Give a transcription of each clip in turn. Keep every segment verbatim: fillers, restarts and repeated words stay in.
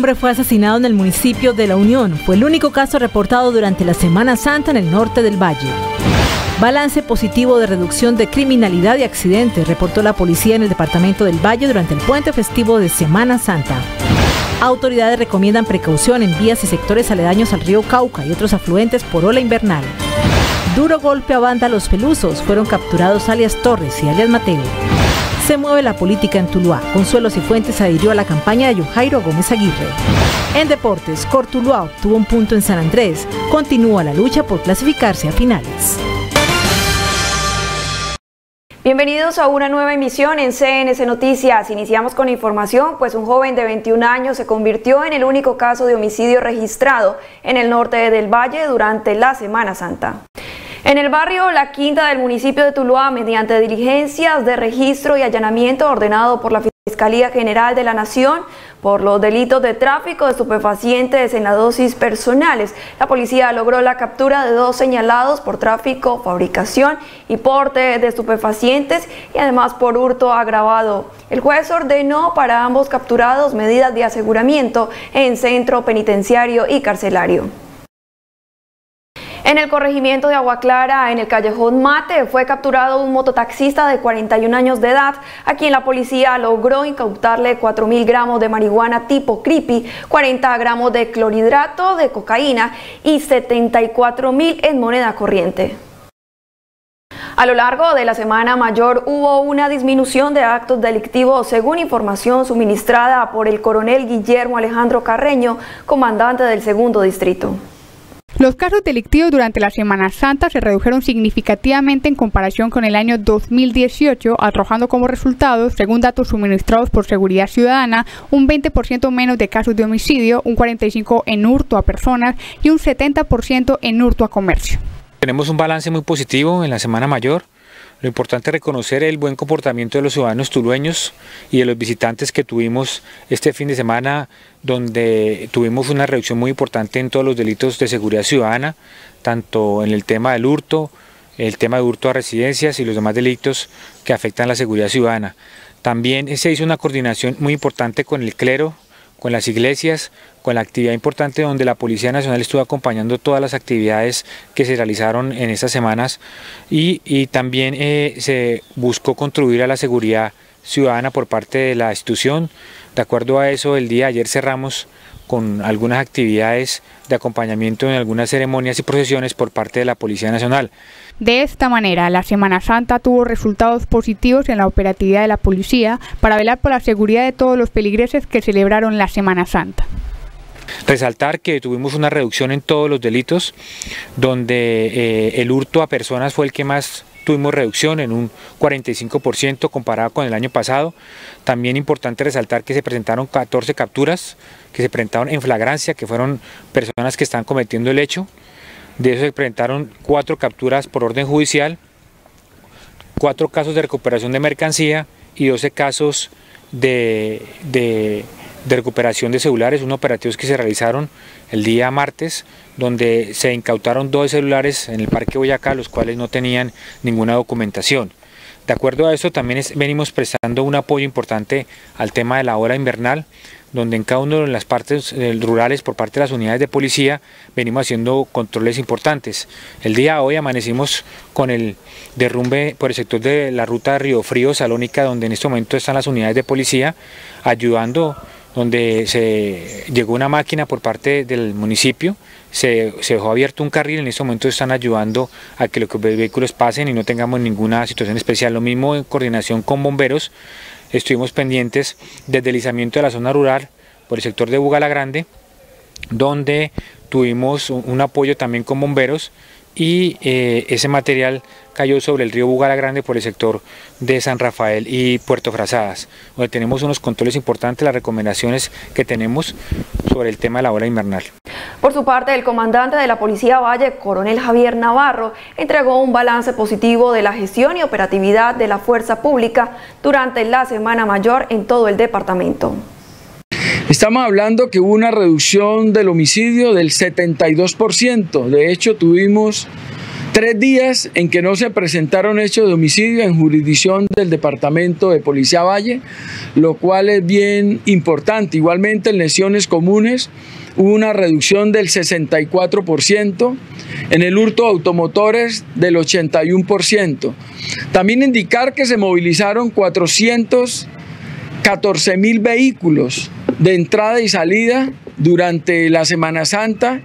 hombre fue asesinado en el municipio de La Unión. Fue el único caso reportado durante la Semana Santa en el norte del Valle. Balance positivo de reducción de criminalidad y accidentes, reportó la policía en el departamento del Valle durante el puente festivo de Semana Santa. Autoridades recomiendan precaución en vías y sectores aledaños al río Cauca y otros afluentes por ola invernal. Duro golpe a vándalos pelusos, fueron capturados alias Torres y alias Mateo. Se mueve la política en Tuluá. Consuelo Cifuentes adhirió a la campaña de Yojairo Gómez Aguirre. En deportes, Cortuluá obtuvo un punto en San Andrés. Continúa la lucha por clasificarse a finales. Bienvenidos a una nueva emisión en C N C Noticias. Iniciamos con información, pues un joven de veintiún años se convirtió en el único caso de homicidio registrado en el norte del Valle durante la Semana Santa. En el barrio La Quinta del municipio de Tuluá, mediante diligencias de registro y allanamiento ordenado por la Fiscalía General de la Nación por los delitos de tráfico de estupefacientes en la dosis personales, la policía logró la captura de dos señalados por tráfico, fabricación y porte de estupefacientes y además por hurto agravado. El juez ordenó para ambos capturados medidas de aseguramiento en centro penitenciario y carcelario. En el corregimiento de Agua Clara, en el callejón Mate, fue capturado un mototaxista de cuarenta y un años de edad, a quien la policía logró incautarle cuatro mil gramos de marihuana tipo creepy, cuarenta gramos de clorhidrato de cocaína y setenta y cuatro mil en moneda corriente. A lo largo de la Semana Mayor hubo una disminución de actos delictivos, según información suministrada por el coronel Guillermo Alejandro Carreño, comandante del segundo distrito. Los casos delictivos durante la Semana Santa se redujeron significativamente en comparación con el año dos mil dieciocho, arrojando como resultado, según datos suministrados por Seguridad Ciudadana, un veinte por ciento menos de casos de homicidio, un cuarenta y cinco por ciento en hurto a personas y un setenta por ciento en hurto a comercio. Tenemos un balance muy positivo en la Semana Mayor. Lo importante es reconocer el buen comportamiento de los ciudadanos tulueños y de los visitantes que tuvimos este fin de semana, donde tuvimos una reducción muy importante en todos los delitos de seguridad ciudadana, tanto en el tema del hurto, el tema de hurto a residencias y los demás delitos que afectan la seguridad ciudadana. También se hizo una coordinación muy importante con el clero, con las iglesias, con la actividad importante donde la Policía Nacional estuvo acompañando todas las actividades que se realizaron en estas semanas y, y también eh, se buscó contribuir a la seguridad ciudadana por parte de la institución. De acuerdo a eso, el día de ayer cerramos con algunas actividades de acompañamiento en algunas ceremonias y procesiones por parte de la Policía Nacional. De esta manera, la Semana Santa tuvo resultados positivos en la operatividad de la policía para velar por la seguridad de todos los feligreses que celebraron la Semana Santa. Resaltar que tuvimos una reducción en todos los delitos, donde eh, el hurto a personas fue el que más tuvimos reducción en un cuarenta y cinco por ciento comparado con el año pasado. También importante resaltar que se presentaron catorce capturas, que se presentaron en flagrancia, que fueron personas que están cometiendo el hecho. De eso se presentaron cuatro capturas por orden judicial, cuatro casos de recuperación de mercancía y doce casos de, de, de recuperación de celulares, unos operativos que se realizaron el día martes, donde se incautaron dos celulares en el Parque Boyacá, los cuales no tenían ninguna documentación. De acuerdo a esto, también es, venimos prestando un apoyo importante al tema de la hora invernal, donde en cada una de las partes eh, rurales por parte de las unidades de policía venimos haciendo controles importantes. El día de hoy amanecimos con el derrumbe por el sector de la ruta de Río Frío, Salónica, donde en este momento están las unidades de policía ayudando, donde se llegó una máquina por parte del municipio, se, se dejó abierto un carril, en este momento están ayudando a que los vehículos pasen y no tengamos ninguna situación especial. Lo mismo en coordinación con bomberos. Estuvimos pendientes del deslizamiento de la zona rural por el sector de Bugalagrande, donde tuvimos un apoyo también con bomberos y eh, ese material cayó sobre el río Bugalagrande por el sector de San Rafael y Puerto Frazadas, donde tenemos unos controles importantes, las recomendaciones que tenemos sobre el tema de la hora invernal. Por su parte, el comandante de la Policía Valle, coronel Javier Navarro, entregó un balance positivo de la gestión y operatividad de la fuerza pública durante la Semana Mayor en todo el departamento. Estamos hablando que hubo una reducción del homicidio del setenta y dos por ciento. De hecho, tuvimos Tres días en que no se presentaron hechos de homicidio en jurisdicción del Departamento de Policía Valle, lo cual es bien importante. Igualmente en lesiones comunes hubo una reducción del sesenta y cuatro por ciento, en el hurto de automotores del ochenta y uno por ciento. También indicar que se movilizaron cuatrocientos catorce mil vehículos de entrada y salida durante la Semana Santa,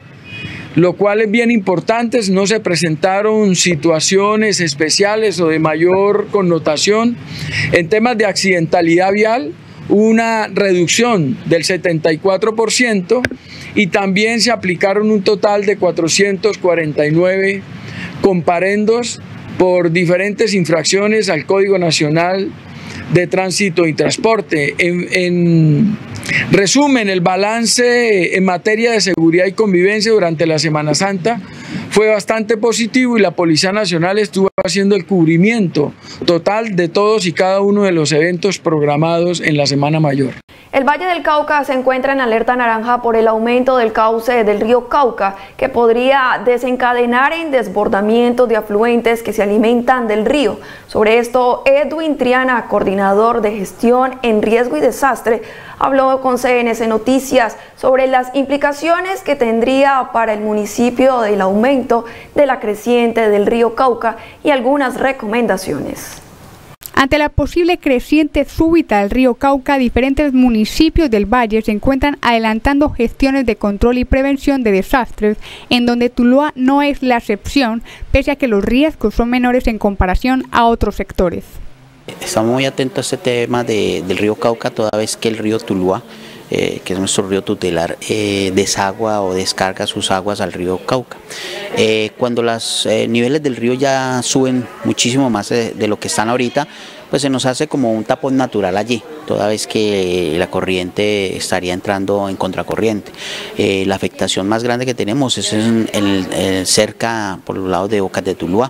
lo cual es bien importante. No se presentaron situaciones especiales o de mayor connotación. En temas de accidentalidad vial, hubo una reducción del setenta y cuatro por ciento y también se aplicaron un total de cuatrocientos cuarenta y nueve comparendos por diferentes infracciones al Código Nacional de Tránsito y Transporte. En, en resumen, el balance en materia de seguridad y convivencia durante la Semana Santa fue bastante positivo y la Policía Nacional estuvo haciendo el cubrimiento total de todos y cada uno de los eventos programados en la Semana Mayor. El Valle del Cauca se encuentra en alerta naranja por el aumento del cauce del río Cauca, que podría desencadenar en desbordamientos de afluentes que se alimentan del río. Sobre esto, Edwin Triana, coordinador de gestión en riesgo y desastre, habló con C N C Noticias sobre las implicaciones que tendría para el municipio el aumento de la creciente del río Cauca y algunas recomendaciones. Ante la posible creciente súbita del río Cauca, diferentes municipios del valle se encuentran adelantando gestiones de control y prevención de desastres, en donde Tuluá no es la excepción, pese a que los riesgos son menores en comparación a otros sectores. Estamos muy atentos a este tema de, del río Cauca, toda vez que el río Tuluá, eh, que es nuestro río tutelar, eh, desagua o descarga sus aguas al río Cauca. Eh, cuando los eh, niveles del río ya suben muchísimo más de, de lo que están ahorita, pues se nos hace como un tapón natural allí, toda vez que la corriente estaría entrando en contracorriente. Eh, la afectación más grande que tenemos es en, en, en cerca por los lados de Bocas de Tuluá.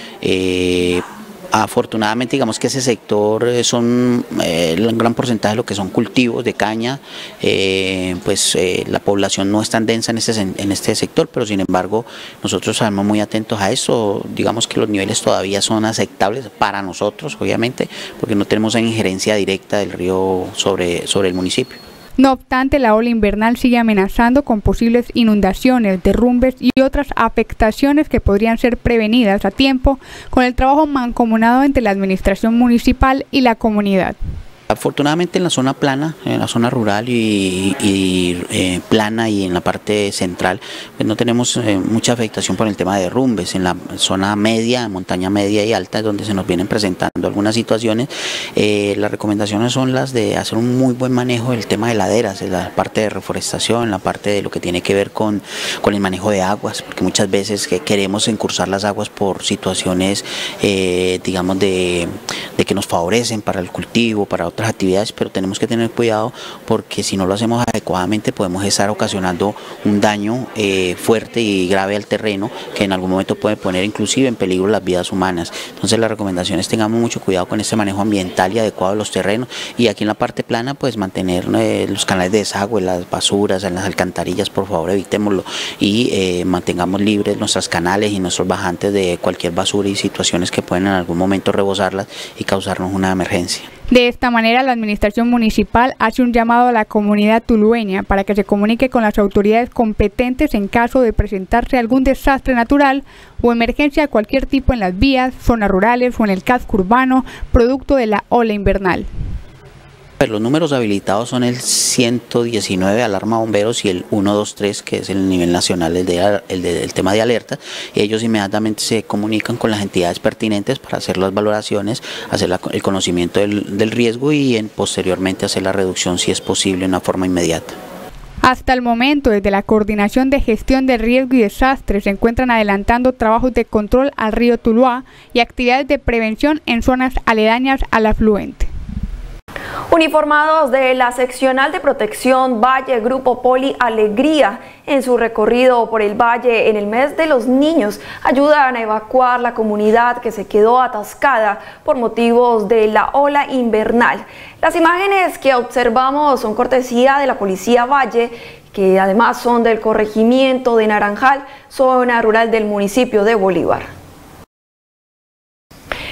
Eh, Afortunadamente, digamos que ese sector son eh, un gran porcentaje de lo que son cultivos de caña, eh, pues eh, la población no es tan densa en este, en este sector, pero sin embargo nosotros estamos muy atentos a eso. Digamos que los niveles todavía son aceptables para nosotros, obviamente, porque no tenemos una injerencia directa del río sobre, sobre el municipio. No obstante, la ola invernal sigue amenazando con posibles inundaciones, derrumbes y otras afectaciones que podrían ser prevenidas a tiempo con el trabajo mancomunado entre la administración municipal y la comunidad. Afortunadamente en la zona plana, en la zona rural y, y eh, plana y en la parte central, pues no tenemos eh, mucha afectación por el tema de derrumbes. En la zona media, montaña media y alta, es donde se nos vienen presentando algunas situaciones. Eh, las recomendaciones son las de hacer un muy buen manejo del tema de laderas, en la parte de reforestación, en la parte de lo que tiene que ver con, con el manejo de aguas, porque muchas veces que queremos encursar las aguas por situaciones, eh, digamos, de, de que nos favorecen para el cultivo, para otras actividades, pero tenemos que tener cuidado porque si no lo hacemos adecuadamente podemos estar ocasionando un daño eh, fuerte y grave al terreno que en algún momento puede poner inclusive en peligro las vidas humanas. Entonces la recomendación es tengamos mucho cuidado con este manejo ambiental y adecuado de los terrenos, y aquí en la parte plana pues mantener eh, los canales de desagüe, las basuras, en las alcantarillas, por favor evitémoslo y eh, mantengamos libres nuestros canales y nuestros bajantes de cualquier basura y situaciones que pueden en algún momento rebosarlas y causarnos una emergencia. De esta manera, la administración municipal hace un llamado a la comunidad tulueña para que se comunique con las autoridades competentes en caso de presentarse algún desastre natural o emergencia de cualquier tipo en las vías, zonas rurales o en el casco urbano, producto de la ola invernal. Los números habilitados son el ciento diecinueve, alarma bomberos, y el ciento veintitrés, que es el nivel nacional, el, de, el, de, el tema de alerta, y ellos inmediatamente se comunican con las entidades pertinentes para hacer las valoraciones, hacer la, el conocimiento del, del riesgo y en, posteriormente hacer la reducción si es posible de una forma inmediata. Hasta el momento, desde la Coordinación de Gestión de Riesgo y Desastres se encuentran adelantando trabajos de control al río Tuluá y actividades de prevención en zonas aledañas al afluente. Uniformados de la Seccional de Protección Valle Grupo Poli Alegría, en su recorrido por el valle en el mes de los niños, ayudan a evacuar la comunidad que se quedó atascada por motivos de la ola invernal. Las imágenes que observamos son cortesía de la Policía Valle, que además son del corregimiento de Naranjal, zona rural del municipio de Bolívar.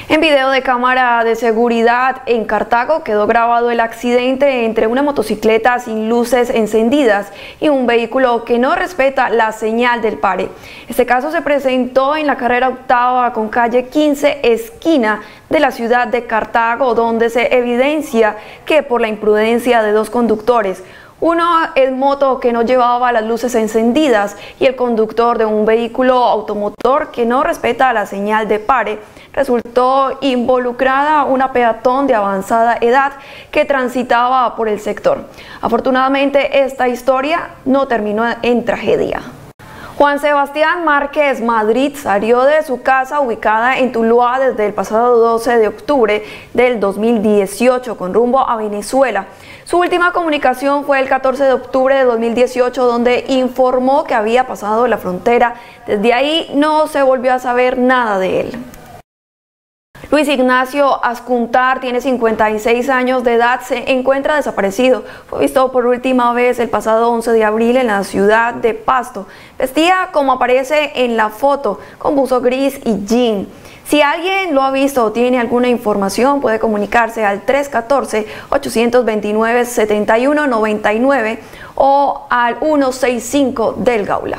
En video de cámara de seguridad en Cartago quedó grabado el accidente entre una motocicleta sin luces encendidas y un vehículo que no respeta la señal del pare. Este caso se presentó en la carrera octava con calle quince, esquina de la ciudad de Cartago, donde se evidencia que por la imprudencia de dos conductores, uno en moto que no llevaba las luces encendidas y el conductor de un vehículo automotor que no respeta la señal de pare, resultó involucrada una peatón de avanzada edad que transitaba por el sector. Afortunadamente, esta historia no terminó en tragedia. Juan Sebastián Márquez Madrid salió de su casa ubicada en Tuluá desde el pasado doce de octubre del dos mil dieciocho con rumbo a Venezuela. Su última comunicación fue el catorce de octubre de dos mil dieciocho, donde informó que había pasado la frontera. Desde ahí no se volvió a saber nada de él. Luis Ignacio Ascuntar tiene cincuenta y seis años de edad, se encuentra desaparecido. Fue visto por última vez el pasado once de abril en la ciudad de Pasto. Vestía como aparece en la foto, con buzo gris y jean. Si alguien lo ha visto o tiene alguna información, puede comunicarse al tres uno cuatro, ocho dos nueve, siete uno nueve nueve o al ciento sesenta y cinco del Gaula.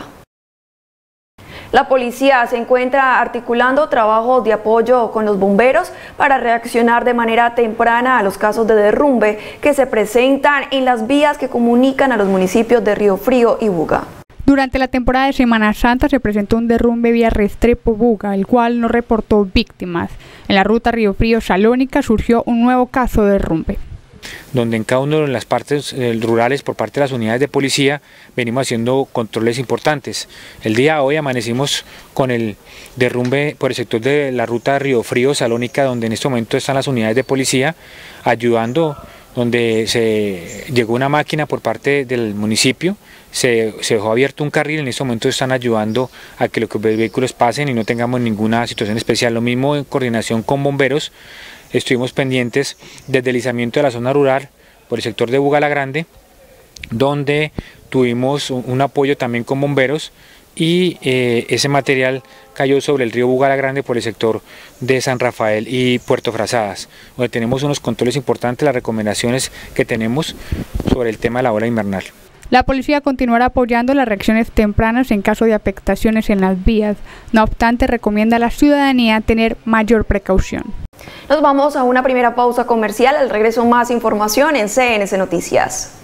La policía se encuentra articulando trabajos de apoyo con los bomberos para reaccionar de manera temprana a los casos de derrumbe que se presentan en las vías que comunican a los municipios de Río Frío y Buga. Durante la temporada de Semana Santa se presentó un derrumbe vía Restrepo-Buga, el cual no reportó víctimas. En la ruta Río Frío-Salónica surgió un nuevo caso de derrumbe, donde en cada una de las partes eh, rurales por parte de las unidades de policía venimos haciendo controles importantes. El día de hoy amanecimos con el derrumbe por el sector de la ruta Río Frío-Salónica, donde en este momento están las unidades de policía ayudando, donde se llegó una máquina por parte del municipio, se, se dejó abierto un carril, en este momento están ayudando a que los vehículos pasen y no tengamos ninguna situación especial. Lo mismo en coordinación con bomberos, estuvimos pendientes del deslizamiento de la zona rural por el sector de Buga la Grande, donde tuvimos un, un apoyo también con bomberos y eh, ese material cayó sobre el río Buga la Grande por el sector de San Rafael y Puerto Frazadas, donde tenemos unos controles importantes, las recomendaciones que tenemos sobre el tema de la ola invernal. La policía continuará apoyando las reacciones tempranas en caso de afectaciones en las vías. No obstante, recomienda a la ciudadanía tener mayor precaución. Nos vamos a una primera pausa comercial. Al regreso, más información en C N S Noticias.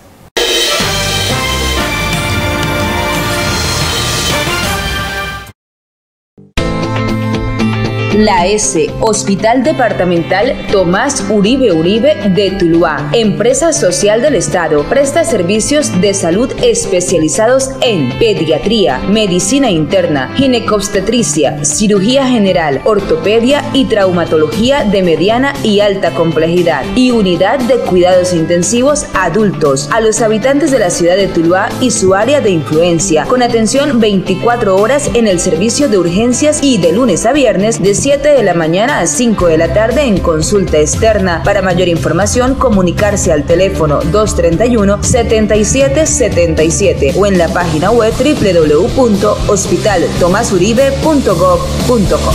La S, Hospital Departamental Tomás Uribe Uribe de Tuluá, empresa social del Estado, presta servicios de salud especializados en pediatría, medicina interna, ginecobstetricia, cirugía general, ortopedia y traumatología de mediana y alta complejidad, y unidad de cuidados intensivos adultos a los habitantes de la ciudad de Tuluá y su área de influencia, con atención veinticuatro horas en el servicio de urgencias y de lunes a viernes de siete de la mañana a cinco de la tarde en consulta externa. Para mayor información, comunicarse al teléfono dos treinta y uno, setenta y siete setenta y siete o en la página web doble u doble u doble u punto hospital tomás uribe punto gob punto co.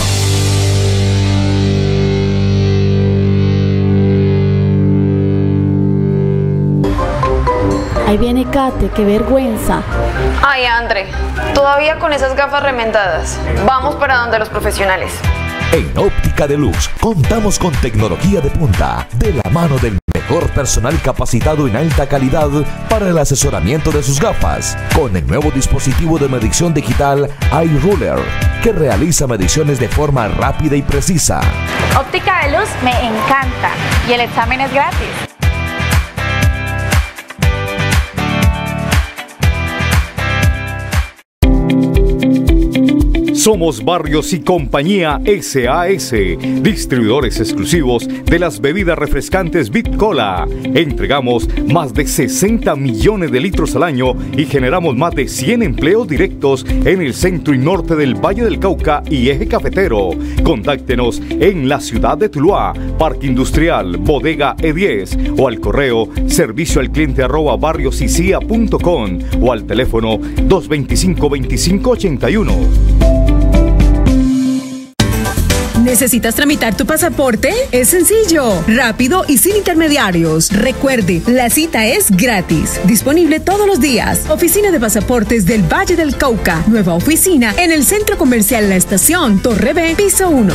Ahí viene Kate, qué vergüenza. Ay, André, todavía con esas gafas remendadas. Vamos para donde los profesionales. En Óptica de Luz contamos con tecnología de punta, de la mano del mejor personal capacitado en alta calidad para el asesoramiento de sus gafas, con el nuevo dispositivo de medición digital iRuler, que realiza mediciones de forma rápida y precisa. Óptica de Luz me encanta y el examen es gratis. Somos Barrios y Compañía S A S, distribuidores exclusivos de las bebidas refrescantes Bitcola. Entregamos más de sesenta millones de litros al año y generamos más de cien empleos directos en el centro y norte del Valle del Cauca y Eje Cafetero. Contáctenos en la ciudad de Tuluá, Parque Industrial, Bodega E diez o al correo servicio al cliente arroba barriosicia punto com o al teléfono dos veinticinco, veinticinco ochenta y uno. ¿Necesitas tramitar tu pasaporte? Es sencillo, rápido y sin intermediarios. Recuerde, la cita es gratis. Disponible todos los días. Oficina de Pasaportes del Valle del Cauca. Nueva oficina en el Centro Comercial La Estación, Torre B, piso uno.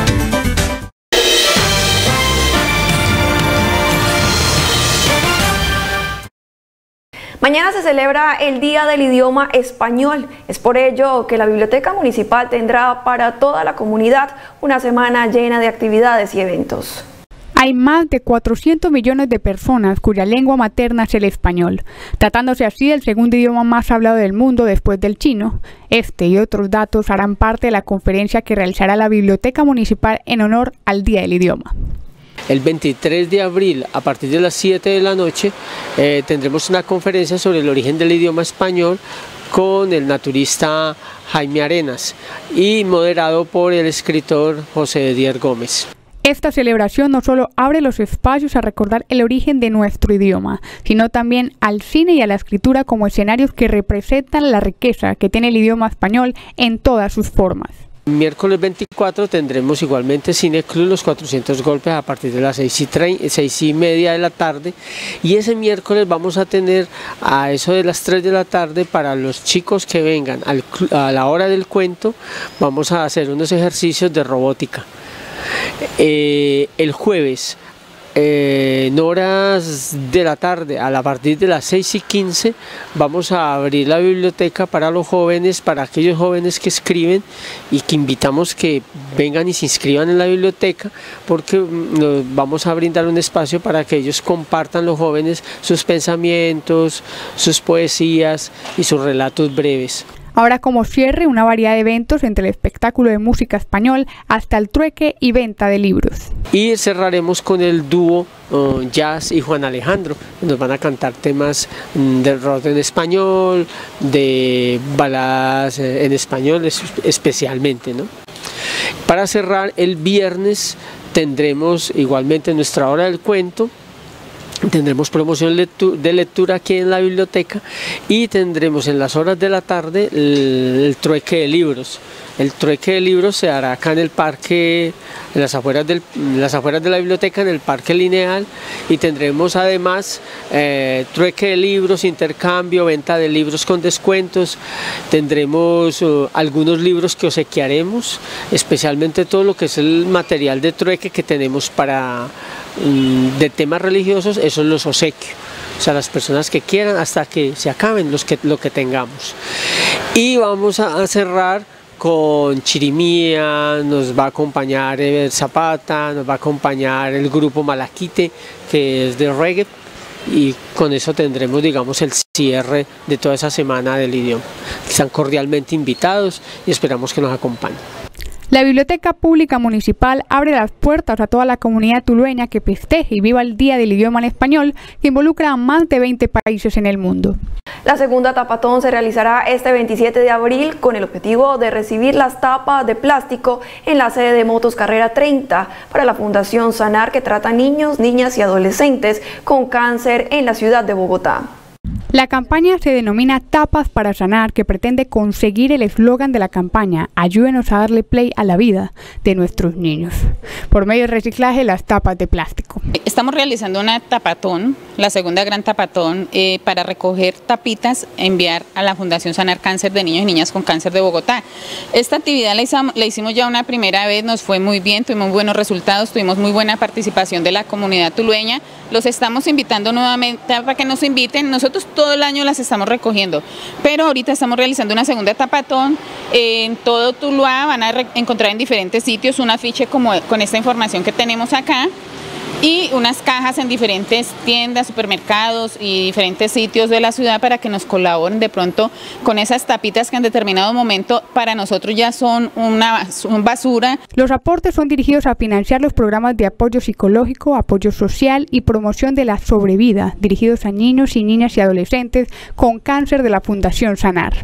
Mañana se celebra el Día del Idioma Español. Es por ello que la Biblioteca Municipal tendrá para toda la comunidad una semana llena de actividades y eventos. Hay más de cuatrocientos millones de personas cuya lengua materna es el español, tratándose así del segundo idioma más hablado del mundo después del chino. Este y otros datos harán parte de la conferencia que realizará la Biblioteca Municipal en honor al Día del Idioma. El veintitrés de abril, a partir de las siete de la noche, eh, tendremos una conferencia sobre el origen del idioma español con el naturista Jaime Arenas y moderado por el escritor José Dier Gómez. Esta celebración no solo abre los espacios a recordar el origen de nuestro idioma, sino también al cine y a la escritura como escenarios que representan la riqueza que tiene el idioma español en todas sus formas. Miércoles veinticuatro tendremos igualmente Cine Club Los cuatrocientos Golpes a partir de las seis y media de la tarde, y ese miércoles vamos a tener a eso de las tres de la tarde para los chicos que vengan al, a la hora del cuento. Vamos a hacer unos ejercicios de robótica. Eh, el jueves Eh, en horas de la tarde, a la partir de las seis y quince, vamos a abrir la biblioteca para los jóvenes, para aquellos jóvenes que escriben, y que invitamos que vengan y se inscriban en la biblioteca, porque nos vamos a brindar un espacio para que ellos compartan, los jóvenes, sus pensamientos, sus poesías y sus relatos breves. Ahora, como cierre, una variedad de eventos entre el espectáculo de música español hasta el trueque y venta de libros. Y cerraremos con el dúo uh, Jazz y Juan Alejandro. Nos van a cantar temas um, de rock en español, de baladas en español especialmente, ¿no? Para cerrar, el viernes tendremos igualmente nuestra hora del cuento. Tendremos promoción de lectura aquí en la biblioteca y tendremos en las horas de la tarde el, el trueque de libros. El trueque de libros se hará acá en el parque, en las afueras, del, en las afueras de la biblioteca, en el parque lineal, y tendremos además eh, trueque de libros, intercambio, venta de libros con descuentos. Tendremos uh, algunos libros que obsequiaremos, especialmente todo lo que es el material de trueque que tenemos para um, de temas religiosos, eso los obsequio. O sea, las personas que quieran hasta que se acaben los que, lo que tengamos. Y vamos a, a cerrar con Chirimía, nos va a acompañar Ever Zapata, nos va a acompañar el grupo Malaquite, que es de reggae, y con eso tendremos, digamos, el cierre de toda esa semana del idioma. Están cordialmente invitados y esperamos que nos acompañen. La Biblioteca Pública Municipal abre las puertas a toda la comunidad tulueña que festeje y viva el Día del Idioma en Español, que involucra a más de veinte países en el mundo. La segunda tapatón se realizará este veintisiete de abril con el objetivo de recibir las tapas de plástico en la sede de Motos Carrera treinta para la Fundación Sanar, que trata niños, niñas y adolescentes con cáncer en la ciudad de Bogotá. La campaña se denomina Tapas para Sanar, que pretende conseguir el eslogan de la campaña "Ayúdenos a darle play a la vida de nuestros niños", por medio del reciclaje de las tapas de plástico. Estamos realizando una tapatón, la segunda gran tapatón, eh, para recoger tapitas e enviar a la Fundación Sanar Cáncer de Niños y Niñas con Cáncer de Bogotá. Esta actividad la hicimos, la hicimos ya una primera vez, nos fue muy bien, tuvimos buenos resultados, tuvimos muy buena participación de la comunidad tulueña. Los estamos invitando nuevamente para que nos inviten. Nosotros todo el año las estamos recogiendo, pero ahorita estamos realizando una segunda tapatón en todo Tuluá. Van a encontrar en diferentes sitios un afiche como con esta información que tenemos acá, y unas cajas en diferentes tiendas, supermercados y diferentes sitios de la ciudad para que nos colaboren de pronto con esas tapitas que en determinado momento para nosotros ya son una basura. Los aportes son dirigidos a financiar los programas de apoyo psicológico, apoyo social y promoción de la sobrevida, dirigidos a niños y niñas y adolescentes con cáncer de la Fundación Sanar.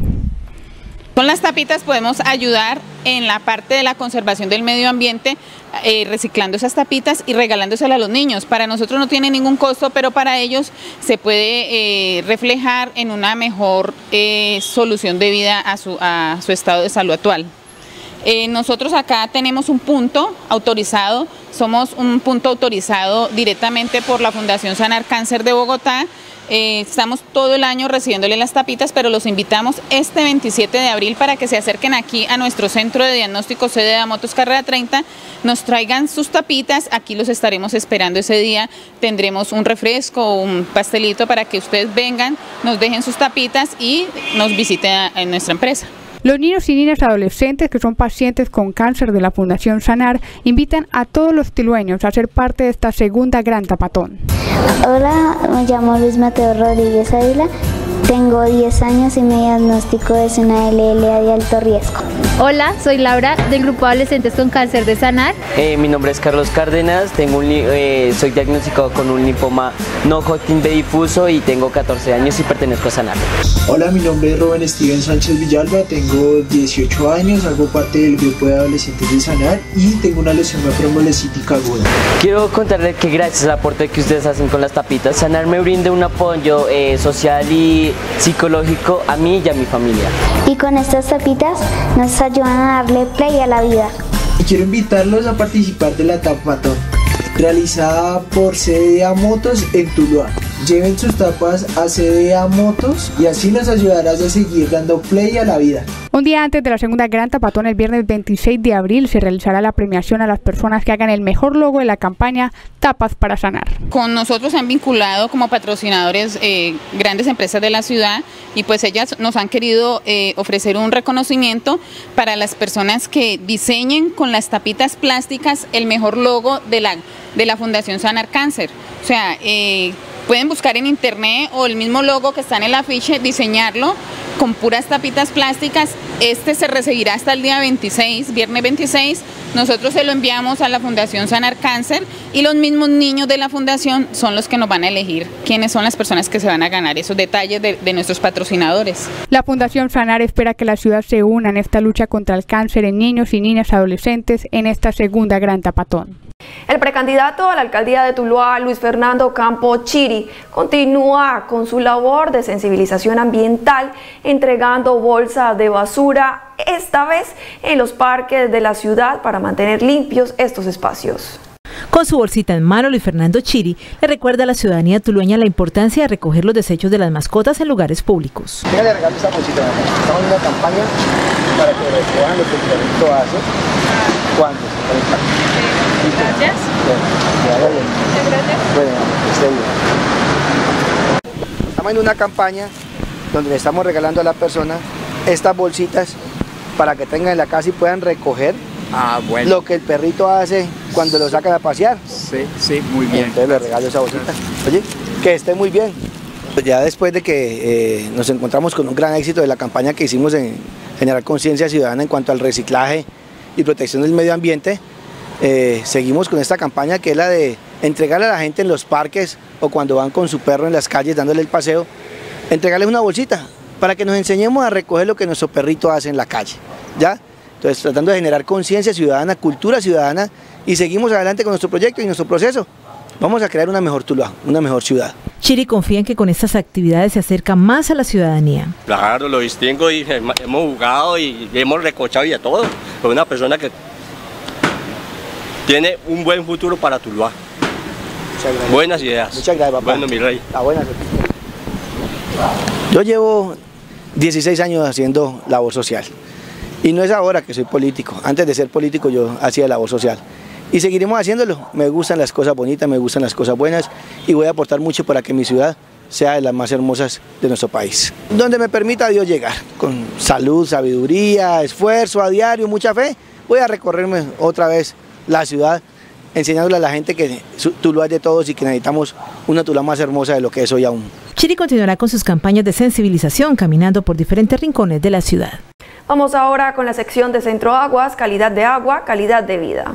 Con las tapitas podemos ayudar en la parte de la conservación del medio ambiente, eh, reciclando esas tapitas y regalándoselas a los niños. Para nosotros no tiene ningún costo, pero para ellos se puede eh, reflejar en una mejor eh, solución de vida a su, a su estado de salud actual. Eh, nosotros acá tenemos un punto autorizado, somos un punto autorizado directamente por la Fundación Sanar Cáncer de Bogotá. Eh, estamos todo el año recibiéndole las tapitas, pero los invitamos este veintisiete de abril para que se acerquen aquí a nuestro centro de diagnóstico sede de Damotos Carrera treinta, nos traigan sus tapitas, aquí los estaremos esperando ese día, tendremos un refresco, un pastelito para que ustedes vengan, nos dejen sus tapitas y nos visiten a, en nuestra empresa. Los niños y niñas adolescentes que son pacientes con cáncer de la Fundación Sanar invitan a todos los tilueños a ser parte de esta segunda gran tapatón. Hola, me llamo Luis Mateo Rodríguez Ávila, tengo diez años y mi diagnóstico es una L L A de alto riesgo. Hola, soy Laura del grupo Adolescentes con Cáncer de Sanar. Eh, mi nombre es Carlos Cárdenas, tengo un, eh, soy diagnosticado con un linfoma no Hodgkin B difuso y tengo catorce años y pertenezco a Sanar. Hola, mi nombre es Rubén Steven Sánchez Villalba, tengo dieciocho años, hago parte del grupo de adolescentes de Sanar y tengo una lesión macromolecítica aguda. Quiero contarles que gracias al aporte que ustedes hacen con las tapitas, Sanar me brinda un apoyo eh, social y psicológico a mí y a mi familia. Y con estas tapitas nos ayudan a darle play a la vida. Y quiero invitarlos a participar de la tapatón, realizada por C D A Motos en Tuluá. Lleven sus tapas a C D A Motos y así nos ayudarás a seguir dando play a la vida. Un día antes de la segunda gran tapatón, el viernes veintiséis de abril, se realizará la premiación a las personas que hagan el mejor logo de la campaña Tapas para Sanar. Con nosotros se han vinculado como patrocinadores eh, grandes empresas de la ciudad y pues ellas nos han querido eh, ofrecer un reconocimiento para las personas que diseñen con las tapitas plásticas el mejor logo de la, de la Fundación Sanar Cáncer. O sea, eh, pueden buscar en internet o el mismo logo que está en el afiche, diseñarlo con puras tapitas plásticas. Este se recibirá hasta el día veintiséis, viernes veintiséis. Nosotros se lo enviamos a la Fundación Sanar Cáncer y los mismos niños de la fundación son los que nos van a elegir quiénes son las personas que se van a ganar esos detalles de, de nuestros patrocinadores. La Fundación Sanar espera que la ciudad se una en esta lucha contra el cáncer en niños y niñas adolescentes en esta segunda gran tapatón. El precandidato a la alcaldía de Tuluá, Luis Fernando Campo Chiri, continúa con su labor de sensibilización ambiental, entregando bolsas de basura, esta vez en los parques de la ciudad, para mantener limpios estos espacios. Con su bolsita en mano, Luis Fernando Chiri le recuerda a la ciudadanía tulueña la importancia de recoger los desechos de las mascotas en lugares públicos. Venga, le regalo esta bolsita, estamos en una campaña para que recojan lo que el perrito hace cuando se conecta. Gracias. Muchas gracias. Bueno, esté bien. Estamos en una campaña donde le estamos regalando a la persona estas bolsitas para que tengan en la casa y puedan recoger ah, bueno. lo que el perrito hace cuando lo sacan a pasear. Sí, sí, muy bien. Entonces le regalo esa bolsita. Oye, que esté muy bien. Ya después de que eh, nos encontramos con un gran éxito de la campaña que hicimos en generar conciencia ciudadana en cuanto al reciclaje y protección del medio ambiente, Eh, seguimos con esta campaña que es la de entregarle a la gente en los parques o cuando van con su perro en las calles dándole el paseo, entregarles una bolsita para que nos enseñemos a recoger lo que nuestro perrito hace en la calle, ¿ya? Entonces tratando de generar conciencia ciudadana, cultura ciudadana y seguimos adelante con nuestro proyecto y nuestro proceso. Vamos a crear una mejor Tuluá, una mejor ciudad. Chiri confía en que con estas actividades se acerca más a la ciudadanía. Claro, lo distingo y hemos jugado y hemos recochado y de todo. Fue una persona que tiene un buen futuro para Tuluá. Buenas ideas. Muchas gracias, papá. Bueno, mi rey. Ah, buenas. Yo llevo dieciséis años haciendo labor social. Y no es ahora que soy político. Antes de ser político yo hacía labor social. Y seguiremos haciéndolo. Me gustan las cosas bonitas, me gustan las cosas buenas y voy a aportar mucho para que mi ciudad sea de las más hermosas de nuestro país. Donde me permita Dios llegar, con salud, sabiduría, esfuerzo a diario, mucha fe, voy a recorrerme otra vez la ciudad, enseñándole a la gente que Tuluá es de todos y que necesitamos una Tuluá más hermosa de lo que es hoy aún. Chiri continuará con sus campañas de sensibilización, caminando por diferentes rincones de la ciudad. Vamos ahora con la sección de Centro Aguas, calidad de agua, calidad de vida.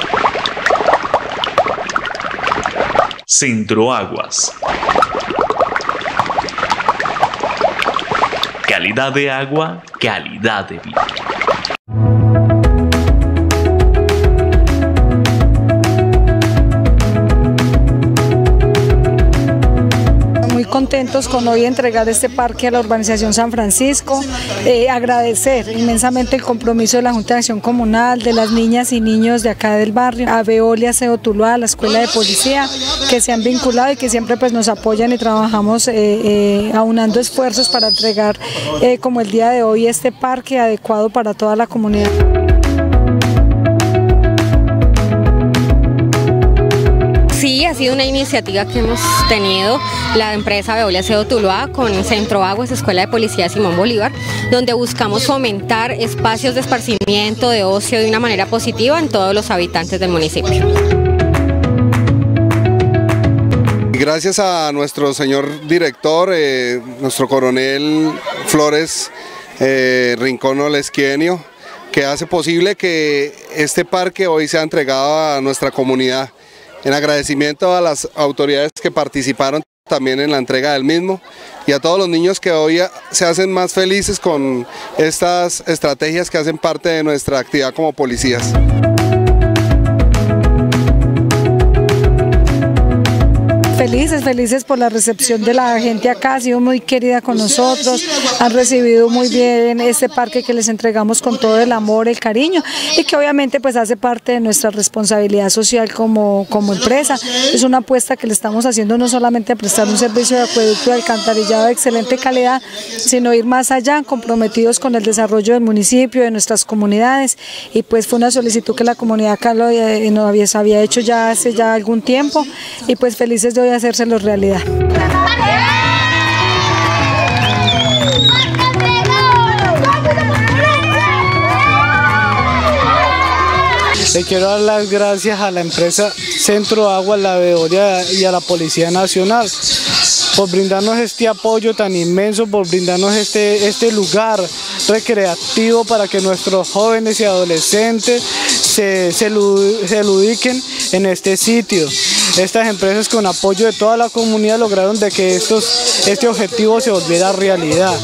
Centro Aguas. Calidad de agua, calidad de vida. contentos con hoy entregar este parque a la urbanización San Francisco, eh, agradecer inmensamente el compromiso de la Junta de Acción Comunal, de las niñas y niños de acá del barrio, a Veolia, Seo Tuluá, a la Escuela de Policía, que se han vinculado y que siempre pues nos apoyan y trabajamos eh, eh, aunando esfuerzos para entregar eh, como el día de hoy este parque adecuado para toda la comunidad. Sí, ha sido una iniciativa que hemos tenido la empresa Veolia Seo Tuluá con Centro Aguas, Escuela de Policía Simón Bolívar, donde buscamos fomentar espacios de esparcimiento, de ocio de una manera positiva en todos los habitantes del municipio. Gracias a nuestro señor director, eh, nuestro coronel Flores eh, Rincón Olesquienio, que hace posible que este parque hoy sea entregado a nuestra comunidad. En agradecimiento a las autoridades que participaron también en la entrega del mismo y a todos los niños que hoy se hacen más felices con estas estrategias que hacen parte de nuestra actividad como policías. Felices, felices por la recepción de la gente acá, ha sido muy querida con nosotros, han recibido muy bien este parque que les entregamos con todo el amor, el cariño y que obviamente pues hace parte de nuestra responsabilidad social como, como empresa. Es una apuesta que le estamos haciendo no solamente a prestar un servicio de acueducto y alcantarillado de excelente calidad, sino ir más allá, comprometidos con el desarrollo del municipio, de nuestras comunidades, y pues fue una solicitud que la comunidad acá lo, eh, nos había, había hecho ya hace ya algún tiempo y pues felices de hoy hacérselo realidad. Le quiero dar las gracias a la empresa Centro Agua, la Veolia y a la Policía Nacional por brindarnos este apoyo tan inmenso, por brindarnos este, este lugar recreativo para que nuestros jóvenes y adolescentes se, se, se ludiquen en este sitio. Estas empresas con apoyo de toda la comunidad lograron de que estos, este objetivo se volviera realidad.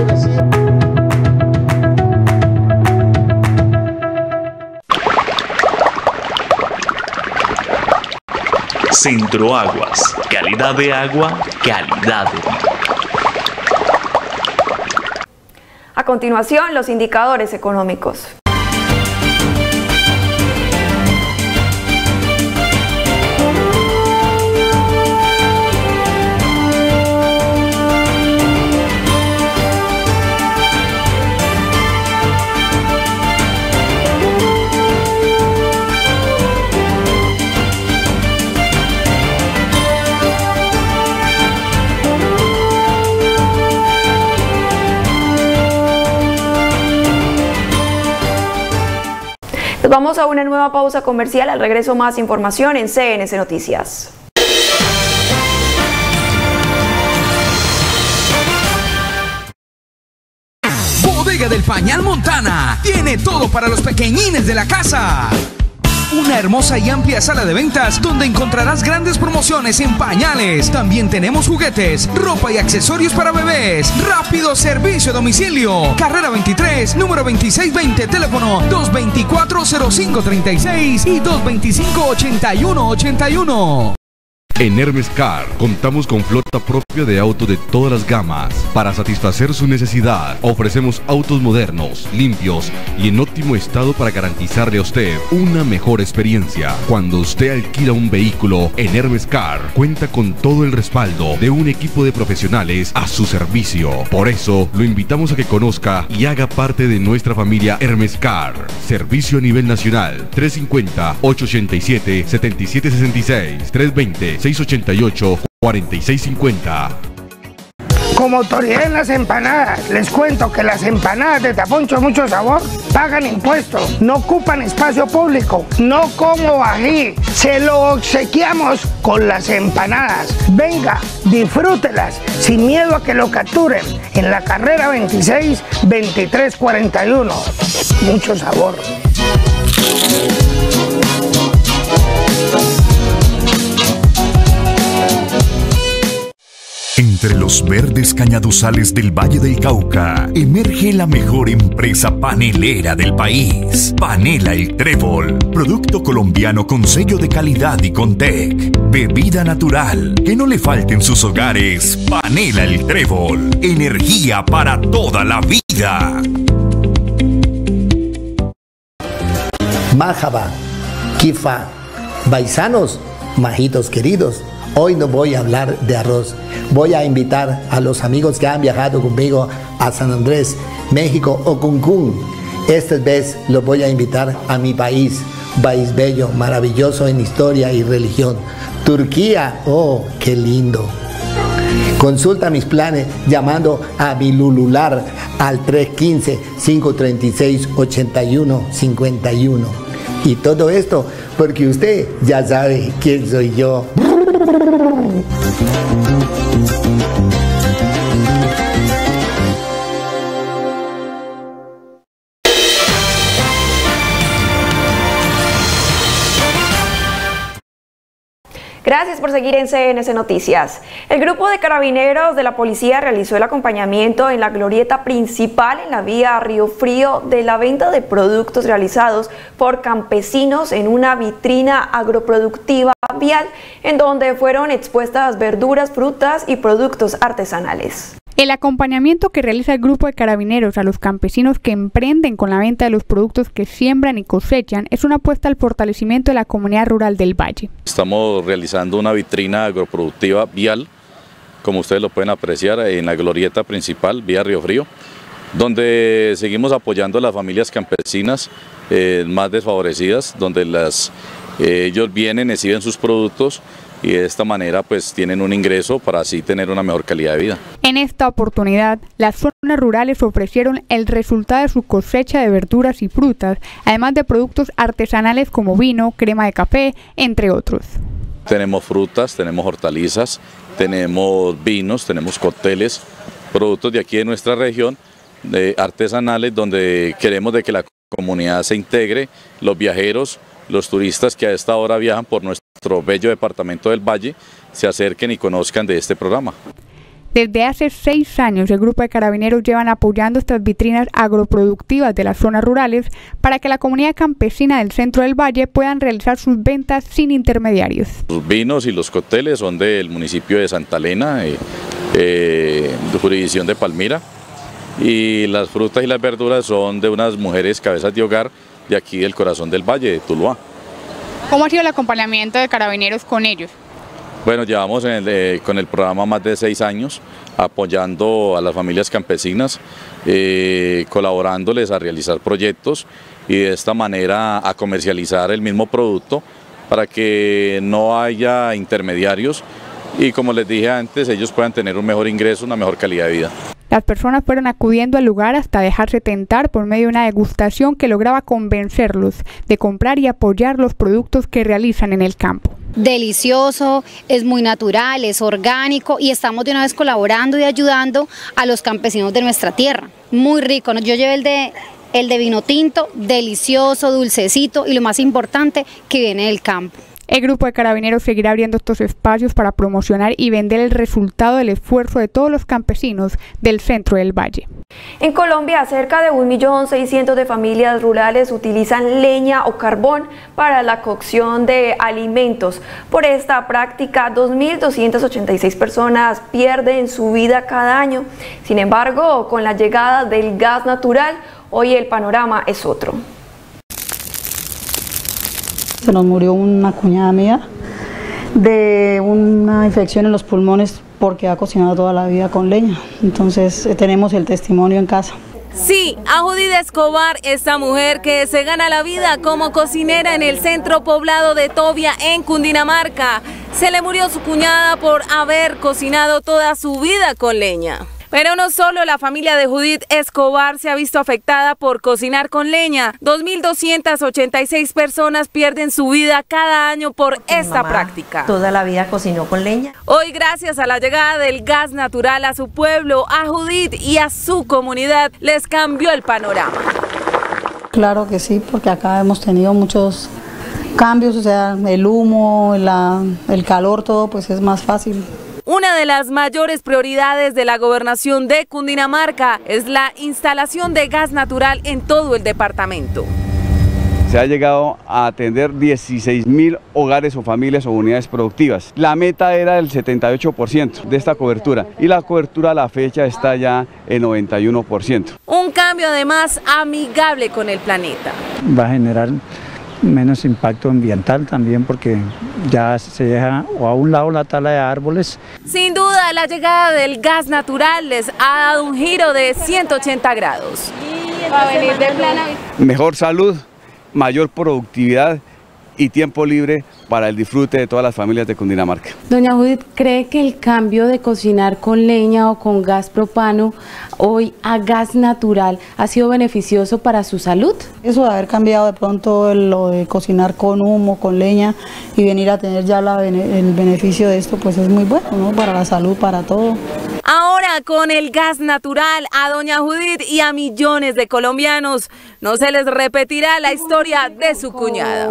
Centro Aguas, calidad de agua, calidad de vida. A continuación, los indicadores económicos. Nos vamos a una nueva pausa comercial. Al regreso, más información en C N S Noticias. Bodega del Pañal Montana tiene todo para los pequeñines de la casa. Una hermosa y amplia sala de ventas donde encontrarás grandes promociones en pañales. También tenemos juguetes, ropa y accesorios para bebés. Rápido servicio a domicilio. Carrera veintitrés, número veintiséis veinte, teléfono dos veinticuatro cero cinco treinta y seis y dos veinticinco ochenta y uno ochenta y uno. En Hermes Car contamos con flota propia de autos de todas las gamas. Para satisfacer su necesidad, ofrecemos autos modernos, limpios y en óptimo estado para garantizarle a usted una mejor experiencia. Cuando usted alquila un vehículo, en Hermes Car cuenta con todo el respaldo de un equipo de profesionales a su servicio. Por eso, lo invitamos a que conozca y haga parte de nuestra familia Hermes Car. Servicio a nivel nacional, tres cinco cero, ocho ocho siete, siete siete seis seis, tres dos cero, seis ocho ocho, cuatro seis cinco cero. Como autoridad en las empanadas, les cuento que las empanadas de Taponcho Mucho Sabor pagan impuestos, no ocupan espacio público, no como ají, se lo obsequiamos con las empanadas. Venga, disfrútelas sin miedo a que lo capturen en la carrera veintiséis, veintitrés cuarenta y uno. Mucho sabor. En Entre los verdes cañaduzales del Valle del Cauca, emerge la mejor empresa panelera del país. Panela El Trébol, producto colombiano con sello de calidad y Contec. Bebida natural, que no le falte en sus hogares. Panela El Trébol, energía para toda la vida. Majaba, Kifa, paisanos, majitos queridos, hoy no voy a hablar de arroz. Voy a invitar a los amigos que han viajado conmigo a San Andrés, México o Cancún. Esta vez los voy a invitar a mi país, país bello, maravilloso en historia y religión. Turquía, oh, qué lindo. Consulta mis planes llamando a mi Lulular al tres uno cinco, cinco tres seis, ocho uno cinco uno. Y todo esto porque usted ya sabe quién soy yo. Gracias por seguir en C N C Noticias. El grupo de carabineros de la policía realizó el acompañamiento en la glorieta principal en la vía Río Frío de la venta de productos realizados por campesinos en una vitrina agroproductiva vial en donde fueron expuestas verduras, frutas y productos artesanales. El acompañamiento que realiza el grupo de carabineros a los campesinos que emprenden con la venta de los productos que siembran y cosechan es una apuesta al fortalecimiento de la comunidad rural del Valle. Estamos realizando una vitrina agroproductiva vial, como ustedes lo pueden apreciar, en la glorieta principal, vía Río Frío, donde seguimos apoyando a las familias campesinas eh, más desfavorecidas, donde las, eh, ellos vienen, exhiben sus productos y de esta manera pues tienen un ingreso para así tener una mejor calidad de vida. En esta oportunidad, las zonas rurales ofrecieron el resultado de su cosecha de verduras y frutas, además de productos artesanales como vino, crema de café, entre otros. Tenemos frutas, tenemos hortalizas, tenemos vinos, tenemos cócteles, productos de aquí de nuestra región, de artesanales, donde queremos de que la comunidad se integre, los viajeros, los turistas que a esta hora viajan por nuestro bello departamento del Valle, se acerquen y conozcan de este programa. Desde hace seis años el grupo de carabineros llevan apoyando estas vitrinas agroproductivas de las zonas rurales para que la comunidad campesina del centro del Valle puedan realizar sus ventas sin intermediarios. Los vinos y los cócteles son del municipio de Santa Elena, eh, eh, de jurisdicción de Palmira, y las frutas y las verduras son de unas mujeres cabezas de hogar de aquí del corazón del Valle, de Tuluá. ¿Cómo ha sido el acompañamiento de carabineros con ellos? Bueno, llevamos en el, eh, con el programa más de seis años apoyando a las familias campesinas, eh, colaborándoles a realizar proyectos y de esta manera a comercializar el mismo producto para que no haya intermediarios y, como les dije antes, ellos puedan tener un mejor ingreso, una mejor calidad de vida. Las personas fueron acudiendo al lugar hasta dejarse tentar por medio de una degustación que lograba convencerlos de comprar y apoyar los productos que realizan en el campo. Delicioso, es muy natural, es orgánico y estamos de una vez colaborando y ayudando a los campesinos de nuestra tierra. Muy rico, yo llevé el de, el de vino tinto, delicioso, dulcecito y lo más importante, que viene del campo. El grupo de carabineros seguirá abriendo estos espacios para promocionar y vender el resultado del esfuerzo de todos los campesinos del centro del Valle. En Colombia, cerca de un millón seiscientos de familias rurales utilizan leña o carbón para la cocción de alimentos. Por esta práctica, dos mil doscientas ochenta y seis personas pierden su vida cada año. Sin embargo, con la llegada del gas natural, hoy el panorama es otro. Se nos murió una cuñada mía de una infección en los pulmones porque ha cocinado toda la vida con leña. Entonces eh, tenemos el testimonio en casa. Sí, a Judith Escobar, esta mujer que se gana la vida como cocinera en el centro poblado de Tovia, en Cundinamarca. Se le murió su cuñada por haber cocinado toda su vida con leña. Pero no solo la familia de Judith Escobar se ha visto afectada por cocinar con leña. dos mil doscientas ochenta y seis personas pierden su vida cada año por Porque esta práctica. Toda la vida cocinó con leña. Hoy, gracias a la llegada del gas natural a su pueblo, a Judith y a su comunidad, les cambió el panorama. Claro que sí, porque acá hemos tenido muchos cambios, o sea, el humo, la, el calor, todo pues es más fácil. Una de las mayores prioridades de la gobernación de Cundinamarca es la instalación de gas natural en todo el departamento. Se ha llegado a atender dieciséis mil hogares o familias o unidades productivas. La meta era el setenta y ocho por ciento de esta cobertura y la cobertura a la fecha está ya en noventa y uno por ciento. Un cambio además amigable con el planeta. Va a generar menos impacto ambiental también porque ya se deja o a un lado la tala de árboles. Sin duda, la llegada del gas natural les ha dado un giro de ciento ochenta grados. Va a venir de plana. Mejor salud, mayor productividad y tiempo libre para el disfrute de todas las familias de Cundinamarca. Doña Judith, ¿cree que el cambio de cocinar con leña o con gas propano hoy a gas natural ha sido beneficioso para su salud? Eso de haber cambiado de pronto lo de cocinar con humo, con leña y venir a tener ya la, el beneficio de esto, pues es muy bueno, ¿no? Para la salud, para todo. Ahora con el gas natural a doña Judith y a millones de colombianos no se les repetirá la historia de su cuñada.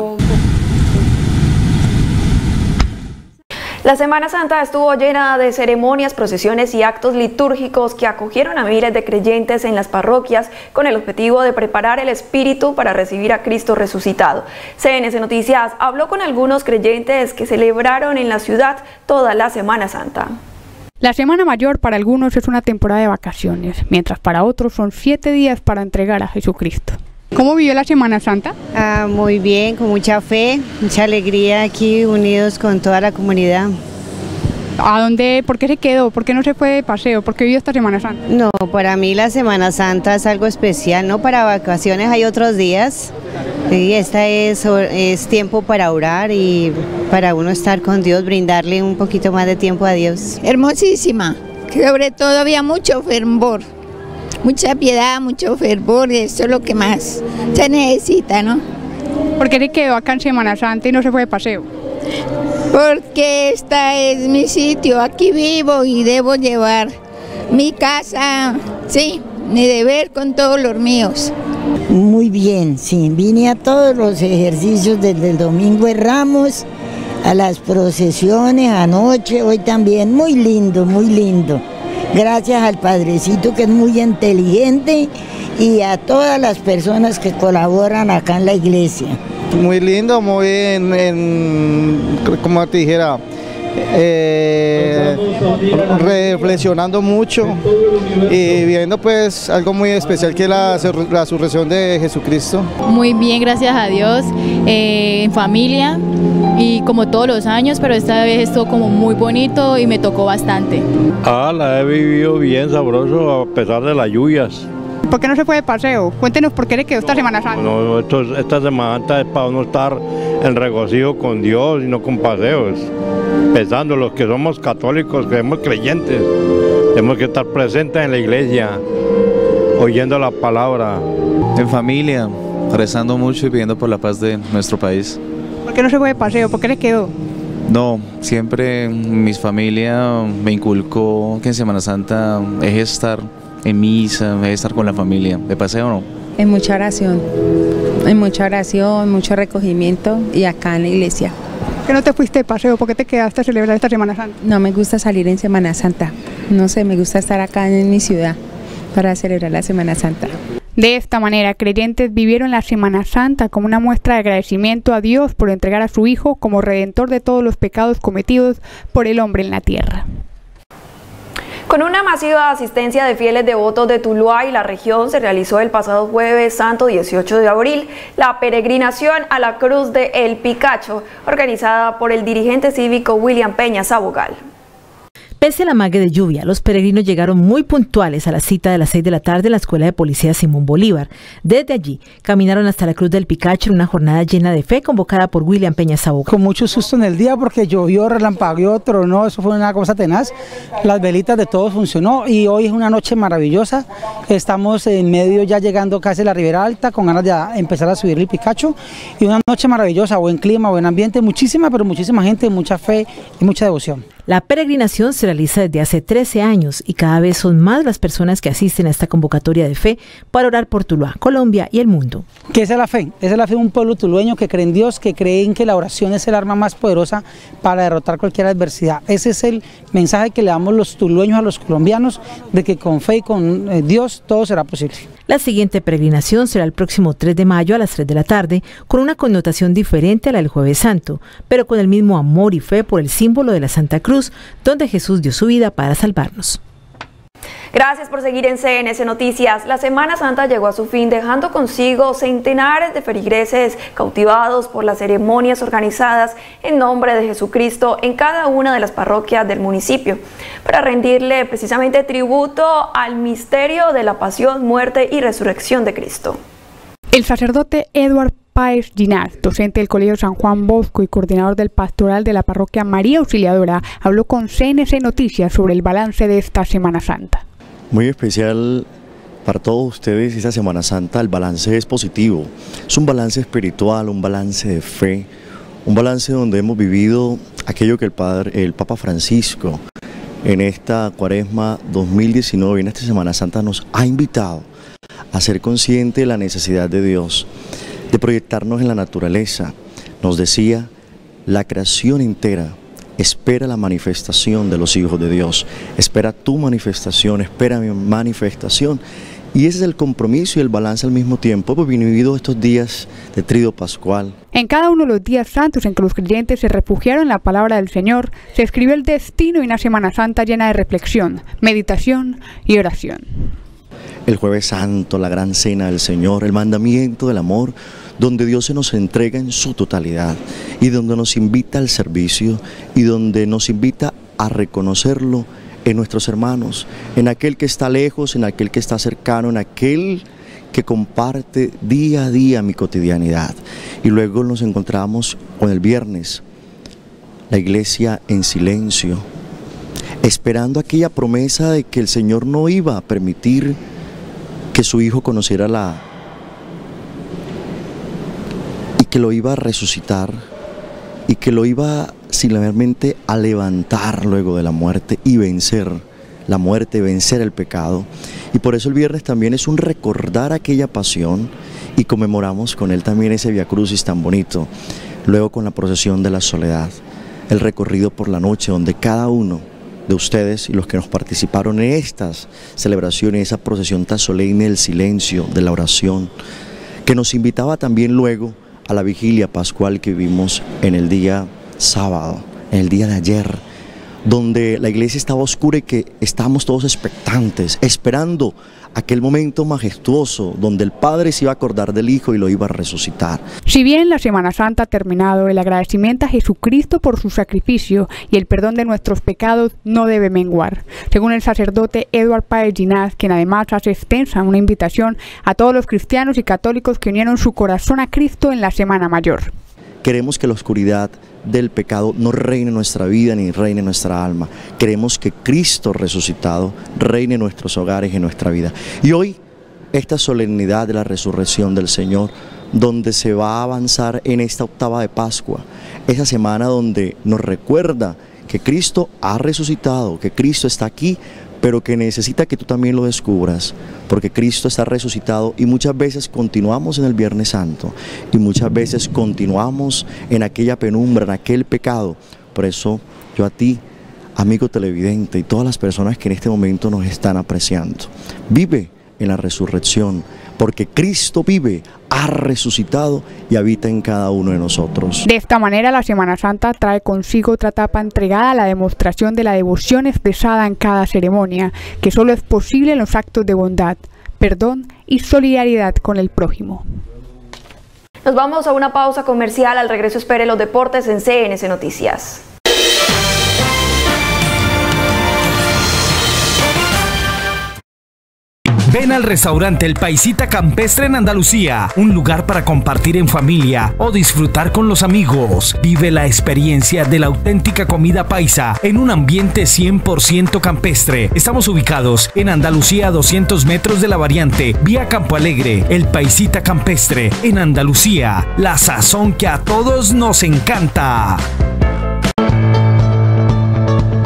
La Semana Santa estuvo llena de ceremonias, procesiones y actos litúrgicos que acogieron a miles de creyentes en las parroquias con el objetivo de preparar el espíritu para recibir a Cristo resucitado. C N C Noticias habló con algunos creyentes que celebraron en la ciudad toda la Semana Santa. La Semana Mayor para algunos es una temporada de vacaciones, mientras para otros son siete días para entregar a Jesucristo. ¿Cómo vivió la Semana Santa? Ah, muy bien, con mucha fe, mucha alegría aquí unidos con toda la comunidad. ¿A dónde, por qué se quedó? ¿Por qué no se fue de paseo? ¿Por qué vivió esta Semana Santa? No, para mí la Semana Santa es algo especial, ¿no? Para vacaciones hay otros días, y esta es, es tiempo para orar y para uno estar con Dios, brindarle un poquito más de tiempo a Dios. Hermosísima, sobre todo había mucho fervor. Mucha piedad, mucho fervor, eso es lo que más se necesita, ¿no? ¿Por qué se quedó acá en Semana Santa y no se fue de paseo? Porque esta es mi sitio, aquí vivo y debo llevar mi casa, sí, mi deber con todos los míos. Muy bien, sí, vine a todos los ejercicios desde el Domingo de Ramos, a las procesiones, anoche, hoy también, muy lindo, muy lindo. Gracias al Padrecito que es muy inteligente y a todas las personas que colaboran acá en la iglesia. Muy lindo, muy en, en como te dijera, eh, reflexionando mucho y viendo pues algo muy especial que es la, la resurrección de Jesucristo. Muy bien, gracias a Dios, eh, en familia y como todos los años, pero esta vez estuvo como muy bonito y me tocó bastante. Ah, la he vivido bien sabroso a pesar de las lluvias. ¿Por qué no se fue de paseo? Cuéntenos por qué le quedó esta Semana Santa. No, esto, esta Semana Santa es para uno estar en regocijo con Dios y no con paseos. Pensando los que somos católicos, que somos creyentes, tenemos que estar presentes en la iglesia, oyendo la palabra. En familia, rezando mucho y pidiendo por la paz de nuestro país. ¿Por qué no se fue de paseo? ¿Por qué le quedó? No, siempre mi familia me inculcó que en Semana Santa es estar en misa, es estar con la familia. ¿De paseo no? En mucha oración, en mucha oración, mucho recogimiento y acá en la iglesia. ¿Por qué no te fuiste de paseo? ¿Por qué te quedaste a celebrar esta Semana Santa? No me gusta salir en Semana Santa, no sé, me gusta estar acá en mi ciudad para celebrar la Semana Santa. De esta manera, creyentes vivieron la Semana Santa como una muestra de agradecimiento a Dios por entregar a su Hijo como redentor de todos los pecados cometidos por el hombre en la tierra. Con una masiva asistencia de fieles devotos de Tuluá y la región se realizó el pasado jueves santo dieciocho de abril la peregrinación a la Cruz de El Picacho, organizada por el dirigente cívico William Peña Sabogal. Pese a la mague de lluvia, los peregrinos llegaron muy puntuales a la cita de las seis de la tarde en la Escuela de Policía Simón Bolívar. Desde allí, caminaron hasta la Cruz del Picacho en una jornada llena de fe convocada por William Peña Sabogal. Con mucho susto en el día porque llovió, relampagueó, tronó, eso fue una cosa tenaz. Las velitas de todos funcionó y hoy es una noche maravillosa. Estamos en medio ya llegando casi a la Ribera Alta con ganas de empezar a subir el Picacho. Y una noche maravillosa, buen clima, buen ambiente, muchísima, pero muchísima gente, mucha fe y mucha devoción. La peregrinación se realiza desde hace trece años y cada vez son más las personas que asisten a esta convocatoria de fe para orar por Tuluá, Colombia y el mundo. ¿Qué es la fe? Esa es la fe de un pueblo tulueño que cree en Dios, que cree en que la oración es el arma más poderosa para derrotar cualquier adversidad. Ese es el mensaje que le damos los tulueños a los colombianos, de que con fe y con eh, Dios todo será posible. La siguiente peregrinación será el próximo tres de mayo a las tres de la tarde, con una connotación diferente a la del Jueves Santo, pero con el mismo amor y fe por el símbolo de la Santa Cruz, donde Jesús dio su vida para salvarnos. Gracias por seguir en C N S Noticias. La Semana Santa llegó a su fin, dejando consigo centenares de feligreses cautivados por las ceremonias organizadas en nombre de Jesucristo en cada una de las parroquias del municipio, para rendirle precisamente tributo al misterio de la pasión, muerte y resurrección de Cristo. El sacerdote Edward Páez Ginás, docente del Colegio San Juan Bosco y coordinador del pastoral de la parroquia María Auxiliadora, habló con C N S Noticias sobre el balance de esta Semana Santa. Muy especial para todos ustedes esta Semana Santa. El balance es positivo, es un balance espiritual, un balance de fe, un balance donde hemos vivido aquello que el, padre, el Papa Francisco en esta Cuaresma dos mil diecinueve, en esta Semana Santa, nos ha invitado a ser consciente de la necesidad de Dios, de proyectarnos en la naturaleza. Nos decía, la creación entera espera la manifestación de los hijos de Dios, espera tu manifestación, espera mi manifestación. Y ese es el compromiso y el balance al mismo tiempo. Hemos vivido estos días de Tríodo Pascual. En cada uno de los días santos en que los creyentes se refugiaron en la palabra del Señor, se escribió el destino de una Semana Santa llena de reflexión, meditación y oración. El Jueves Santo, la gran cena del Señor, el mandamiento del amor, donde Dios se nos entrega en su totalidad y donde nos invita al servicio y donde nos invita a reconocerlo en nuestros hermanos, en aquel que está lejos, en aquel que está cercano, en aquel que comparte día a día mi cotidianidad. Y luego nos encontramos con el viernes, la iglesia en silencio, esperando aquella promesa de que el Señor no iba a permitir que su Hijo conociera la y que lo iba a resucitar y que lo iba simplemente a levantar luego de la muerte y vencer la muerte, vencer el pecado. Y por eso el viernes también es un recordar aquella pasión y conmemoramos con él también ese Vía Crucis tan bonito. Luego con la procesión de la soledad, el recorrido por la noche donde cada uno de ustedes y los que nos participaron en estas celebraciones, esa procesión tan solemne del silencio, de la oración, que nos invitaba también luego a la vigilia pascual que vivimos en el día sábado, en el día de ayer, donde la iglesia estaba oscura y que estábamos todos expectantes, esperando aquel momento majestuoso donde el Padre se iba a acordar del Hijo y lo iba a resucitar. Si bien la Semana Santa ha terminado, el agradecimiento a Jesucristo por su sacrificio y el perdón de nuestros pecados no debe menguar. Según el sacerdote Edward Páez Ginás, quien además hace extensa una invitación a todos los cristianos y católicos que unieron su corazón a Cristo en la Semana Mayor. Queremos que la oscuridad del pecado no reine en nuestra vida ni reine en nuestra alma. Queremos que Cristo resucitado reine en nuestros hogares y en nuestra vida. Y hoy, esta solemnidad de la resurrección del Señor, donde se va a avanzar en esta octava de Pascua, esa semana donde nos recuerda que Cristo ha resucitado, que Cristo está aquí, pero que necesita que tú también lo descubras, porque Cristo está resucitado y muchas veces continuamos en el Viernes Santo y muchas veces continuamos en aquella penumbra, en aquel pecado. Por eso yo a ti, amigo televidente, y todas las personas que en este momento nos están apreciando, vive en la resurrección, porque Cristo vive, ha resucitado y habita en cada uno de nosotros. De esta manera, la Semana Santa trae consigo otra etapa entregada a la demostración de la devoción expresada en cada ceremonia, que solo es posible en los actos de bondad, perdón y solidaridad con el prójimo. Nos vamos a una pausa comercial. Al regreso espere los deportes en C N S Noticias. Ven al restaurante El Paisita Campestre en Andalucía, un lugar para compartir en familia o disfrutar con los amigos. Vive la experiencia de la auténtica comida paisa en un ambiente cien por ciento campestre. Estamos ubicados en Andalucía a doscientos metros de la variante, vía Campo Alegre. El Paisita Campestre en Andalucía, la sazón que a todos nos encanta.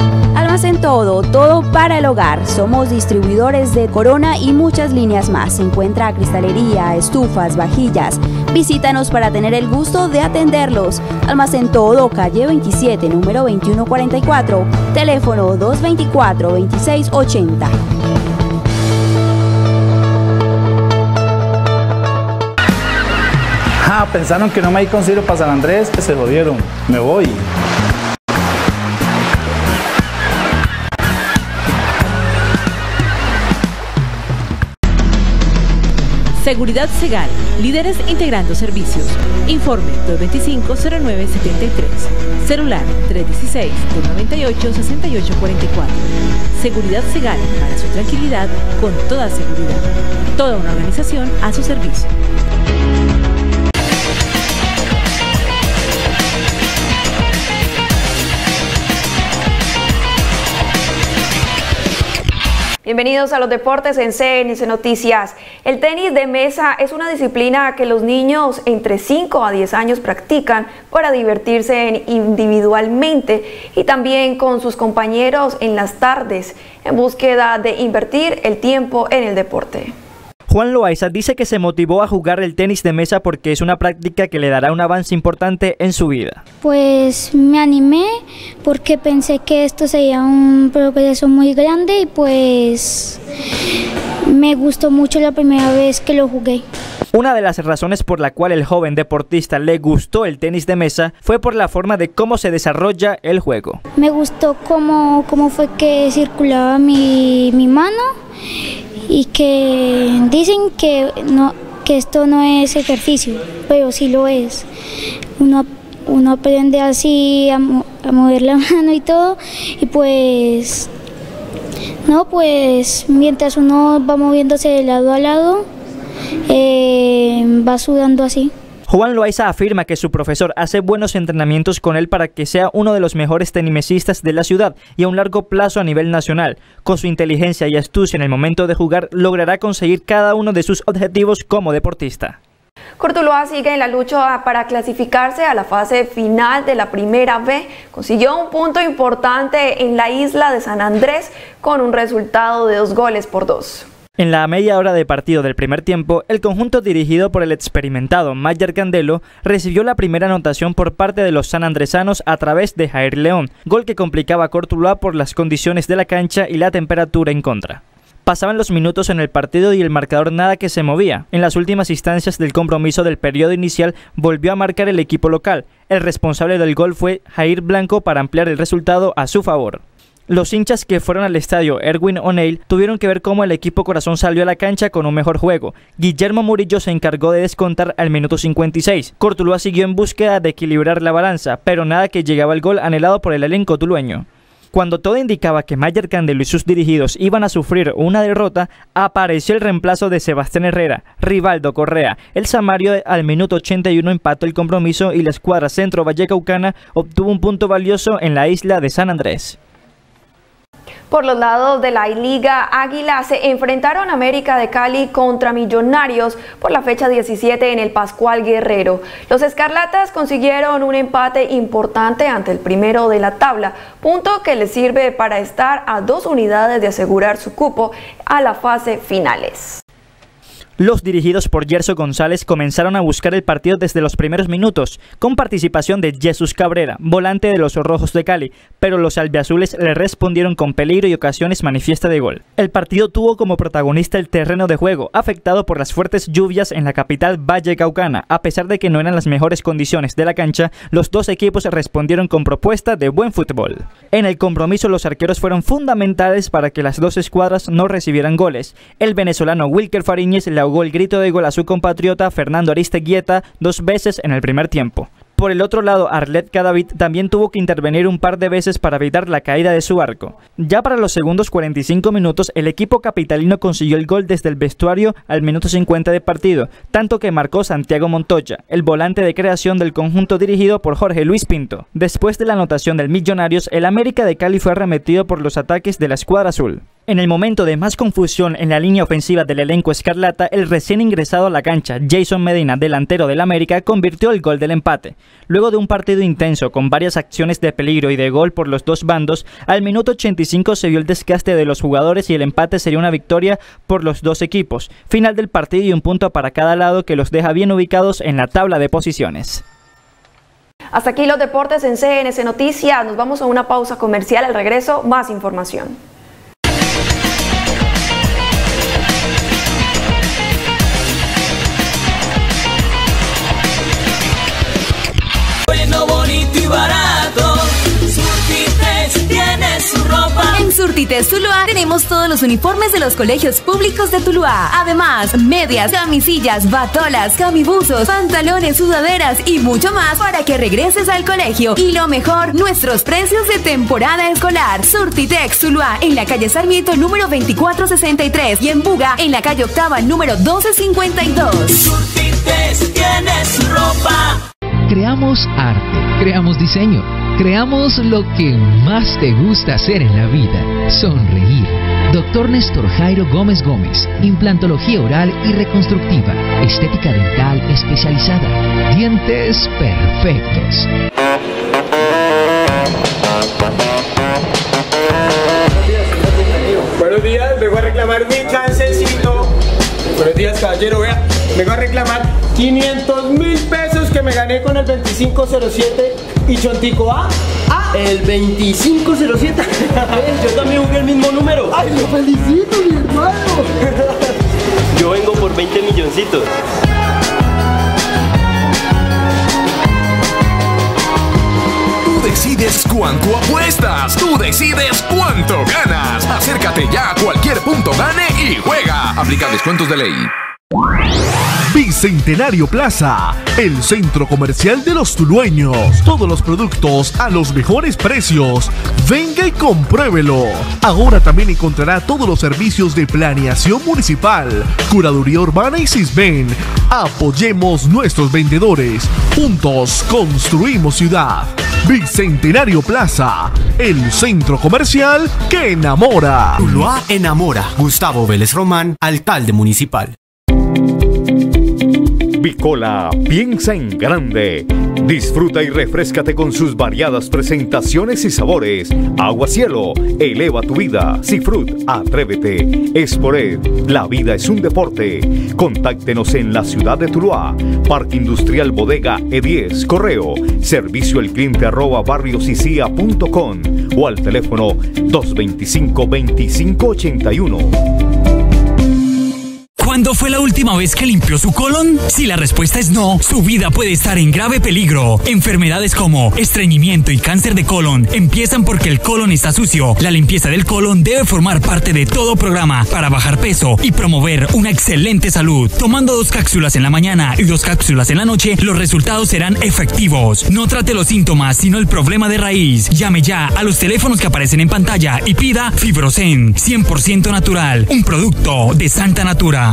Almacén Todo, todo para el hogar. Somos distribuidores de Corona y muchas líneas más. Se encuentra cristalería, estufas, vajillas. Visítanos para tener el gusto de atenderlos. Almacén Todo, calle veintisiete, número veintiuno cuarenta y cuatro. Teléfono dos veinticuatro, veintiséis ochenta. Ah, pensaron que no me hay consigo para San Andrés, se jodieron. Me voy. Seguridad Segal, líderes integrando servicios. Informe dos veinticinco, cero nueve setenta y tres. Celular tres dieciséis, dos noventa y ocho, sesenta y ocho cuarenta y cuatro. Seguridad Segal, para su tranquilidad, con toda seguridad. Toda una organización a su servicio. Bienvenidos a los deportes en C N C Noticias. El tenis de mesa es una disciplina que los niños entre cinco a diez años practican para divertirse individualmente y también con sus compañeros en las tardes, en búsqueda de invertir el tiempo en el deporte. Juan Loaiza dice que se motivó a jugar el tenis de mesa porque es una práctica que le dará un avance importante en su vida. Pues me animé porque pensé que esto sería un progreso muy grande y pues me gustó mucho la primera vez que lo jugué. Una de las razones por la cual el joven deportista le gustó el tenis de mesa fue por la forma de cómo se desarrolla el juego. Me gustó cómo, cómo fue que circulaba mi, mi mano y que dicen que, no, que esto no es ejercicio, pero sí lo es. Uno, uno aprende así a, a mover la mano y todo y pues, no, pues mientras uno va moviéndose de lado a lado, Eh, va sudando así. Juan Loaiza afirma que su profesor hace buenos entrenamientos con él para que sea uno de los mejores tenisistas de la ciudad y a un largo plazo a nivel nacional. Con su inteligencia y astucia en el momento de jugar, logrará conseguir cada uno de sus objetivos como deportista. Cortuluá sigue en la lucha para clasificarse a la fase final de la Primera B. Consiguió un punto importante en la isla de San Andrés con un resultado de dos goles por dos. En la media hora de partido del primer tiempo, el conjunto dirigido por el experimentado Mayer Candelo recibió la primera anotación por parte de los sanandresanos a través de Jair León, gol que complicaba a Cortuluá por las condiciones de la cancha y la temperatura en contra. Pasaban los minutos en el partido y el marcador nada que se movía. En las últimas instancias del compromiso del periodo inicial volvió a marcar el equipo local. El responsable del gol fue Jair Blanco para ampliar el resultado a su favor. Los hinchas que fueron al estadio Erwin O'Neill tuvieron que ver cómo el equipo Corazón salió a la cancha con un mejor juego. Guillermo Murillo se encargó de descontar al minuto cincuenta y seis. Cortuluá siguió en búsqueda de equilibrar la balanza, pero nada que llegaba al gol anhelado por el elenco tulueño. Cuando todo indicaba que Mayer Candelo y sus dirigidos iban a sufrir una derrota, apareció el reemplazo de Sebastián Herrera, Rivaldo Correa. El Samario al minuto ochenta y uno empató el compromiso y la escuadra Centro Vallecaucana obtuvo un punto valioso en la isla de San Andrés. Por los lados de la Liga Águila se enfrentaron América de Cali contra Millonarios por la fecha diecisiete en el Pascual Guerrero. Los Escarlatas consiguieron un empate importante ante el primero de la tabla, punto que les sirve para estar a dos unidades de asegurar su cupo a la fase finales. Los dirigidos por Yerso González comenzaron a buscar el partido desde los primeros minutos, con participación de Jesús Cabrera, volante de los Rojos de Cali, pero los albiazules le respondieron con peligro y ocasiones manifiesta de gol. El partido tuvo como protagonista el terreno de juego, afectado por las fuertes lluvias en la capital vallecaucana. A pesar de que no eran las mejores condiciones de la cancha, los dos equipos respondieron con propuesta de buen fútbol. En el compromiso los arqueros fueron fundamentales para que las dos escuadras no recibieran goles. El venezolano Wilker Fariñez le ahogó el grito de gol a su compatriota Fernando Aristeguieta dos veces en el primer tiempo. Por el otro lado, Arlet Cadavid también tuvo que intervenir un par de veces para evitar la caída de su arco. Ya para los segundos cuarenta y cinco minutos, el equipo capitalino consiguió el gol desde el vestuario al minuto cincuenta de partido, tanto que marcó Santiago Montoya, el volante de creación del conjunto dirigido por Jorge Luis Pinto. Después de la anotación del Millonarios, el América de Cali fue arremetido por los ataques de la escuadra azul. En el momento de más confusión en la línea ofensiva del elenco escarlata, el recién ingresado a la cancha, Jason Medina, delantero del América, convirtió el gol del empate. Luego de un partido intenso con varias acciones de peligro y de gol por los dos bandos, al minuto ochenta y cinco se vio el desgaste de los jugadores y el empate sería una victoria por los dos equipos. Final del partido y un punto para cada lado que los deja bien ubicados en la tabla de posiciones. Hasta aquí los deportes en C N C Noticias. Nos vamos a una pausa comercial. Al regreso, más información. Bueno, bonito y barato, Surtites tiene su ropa. En Surtites Tuluá tenemos todos los uniformes de los colegios públicos de Tuluá. Además, medias, camisillas, batolas, camibuzos, pantalones, sudaderas y mucho más para que regreses al colegio. Y lo mejor, nuestros precios de temporada escolar. Surtitex Tuluá, en la calle Sarmiento número veinticuatro sesenta y tres y en Buga, en la calle Octava número doce cincuenta y dos. Surtites tiene su ropa. Creamos arte, creamos diseño, creamos lo que más te gusta hacer en la vida, sonreír. Doctor Néstor Jairo Gómez Gómez, implantología oral y reconstructiva, estética dental especializada, dientes perfectos. Buenos días, vengo a reclamar mi chancecito. Buenos días, caballero, vea, vengo a reclamar quinientos mil pesos que me gané con el veinticinco cero siete y Chontico A. Ah, el veinticinco cero siete. Yo también jugué el mismo número. Ay, lo felicito, mi hermano. Yo vengo por veinte milloncitos. Tú decides cuánto apuestas, tú decides cuánto ganas. Acércate ya a cualquier punto gane y juega. Aplica descuentos de ley. Bicentenario Plaza, el centro comercial de los tulueños. Todos los productos a los mejores precios. Venga y compruébelo. Ahora también encontrará todos los servicios de planeación municipal, curaduría urbana y Sisben. Apoyemos nuestros vendedores. Juntos construimos ciudad. Bicentenario Plaza, el centro comercial que enamora. Tuluá enamora. Gustavo Vélez Román, alcalde municipal. Bicola piensa en grande. Disfruta y refréscate con sus variadas presentaciones y sabores. Agua Cielo, eleva tu vida. Cifrut, atrévete. Espored, la vida es un deporte. Contáctenos en la ciudad de Tuluá. Parque Industrial Bodega E diez. Correo, servicio al cliente arroba barriosicia punto com o al teléfono dos veinticinco veinticinco ochenta y uno. ¿Cuándo fue la última vez que limpió su colon? Si la respuesta es no, su vida puede estar en grave peligro. Enfermedades como estreñimiento y cáncer de colon empiezan porque el colon está sucio. La limpieza del colon debe formar parte de todo programa para bajar peso y promover una excelente salud. Tomando dos cápsulas en la mañana y dos cápsulas en la noche, los resultados serán efectivos. No trate los síntomas, sino el problema de raíz. Llame ya a los teléfonos que aparecen en pantalla y pida Fibrosen, cien por ciento natural, un producto de Santa Natura.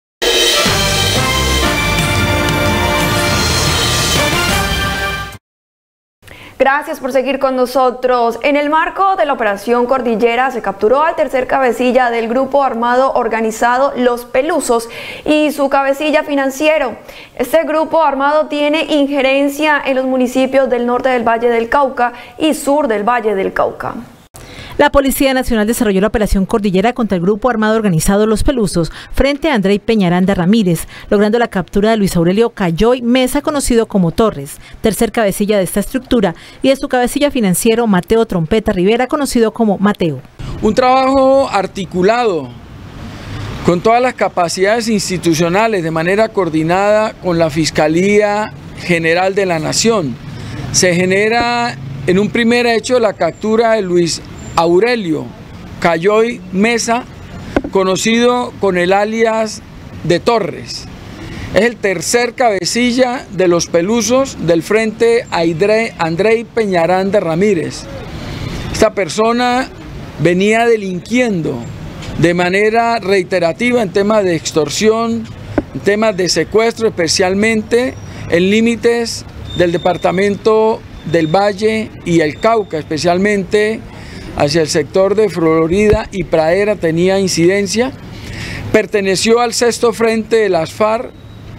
Gracias por seguir con nosotros. En el marco de la Operación Cordillera se capturó al tercer cabecilla del grupo armado organizado Los Pelusos y su cabecilla financiero. Este grupo armado tiene injerencia en los municipios del norte del Valle del Cauca y sur del Valle del Cauca. La Policía Nacional desarrolló la operación Cordillera contra el grupo armado organizado Los Pelusos frente a Andrei Peñaranda Ramírez, logrando la captura de Luis Aurelio Cayoy Mesa, conocido como Torres, tercer cabecilla de esta estructura, y de su cabecilla financiero Mateo Trompeta Rivera, conocido como Mateo. Un trabajo articulado con todas las capacidades institucionales de manera coordinada con la Fiscalía General de la Nación. Se genera en un primer hecho la captura de Luis Aurelio Cayoy Mesa, conocido con el alias de Torres. Es el tercer cabecilla de Los Pelusos del frente Andrei Peñaranda Ramírez. Esta persona venía delinquiendo de manera reiterativa en temas de extorsión, en temas de secuestro, especialmente en límites del departamento del Valle y el Cauca, especialmente hacia el sector de Florida y Pradera tenía incidencia. Perteneció al sexto frente de las FARC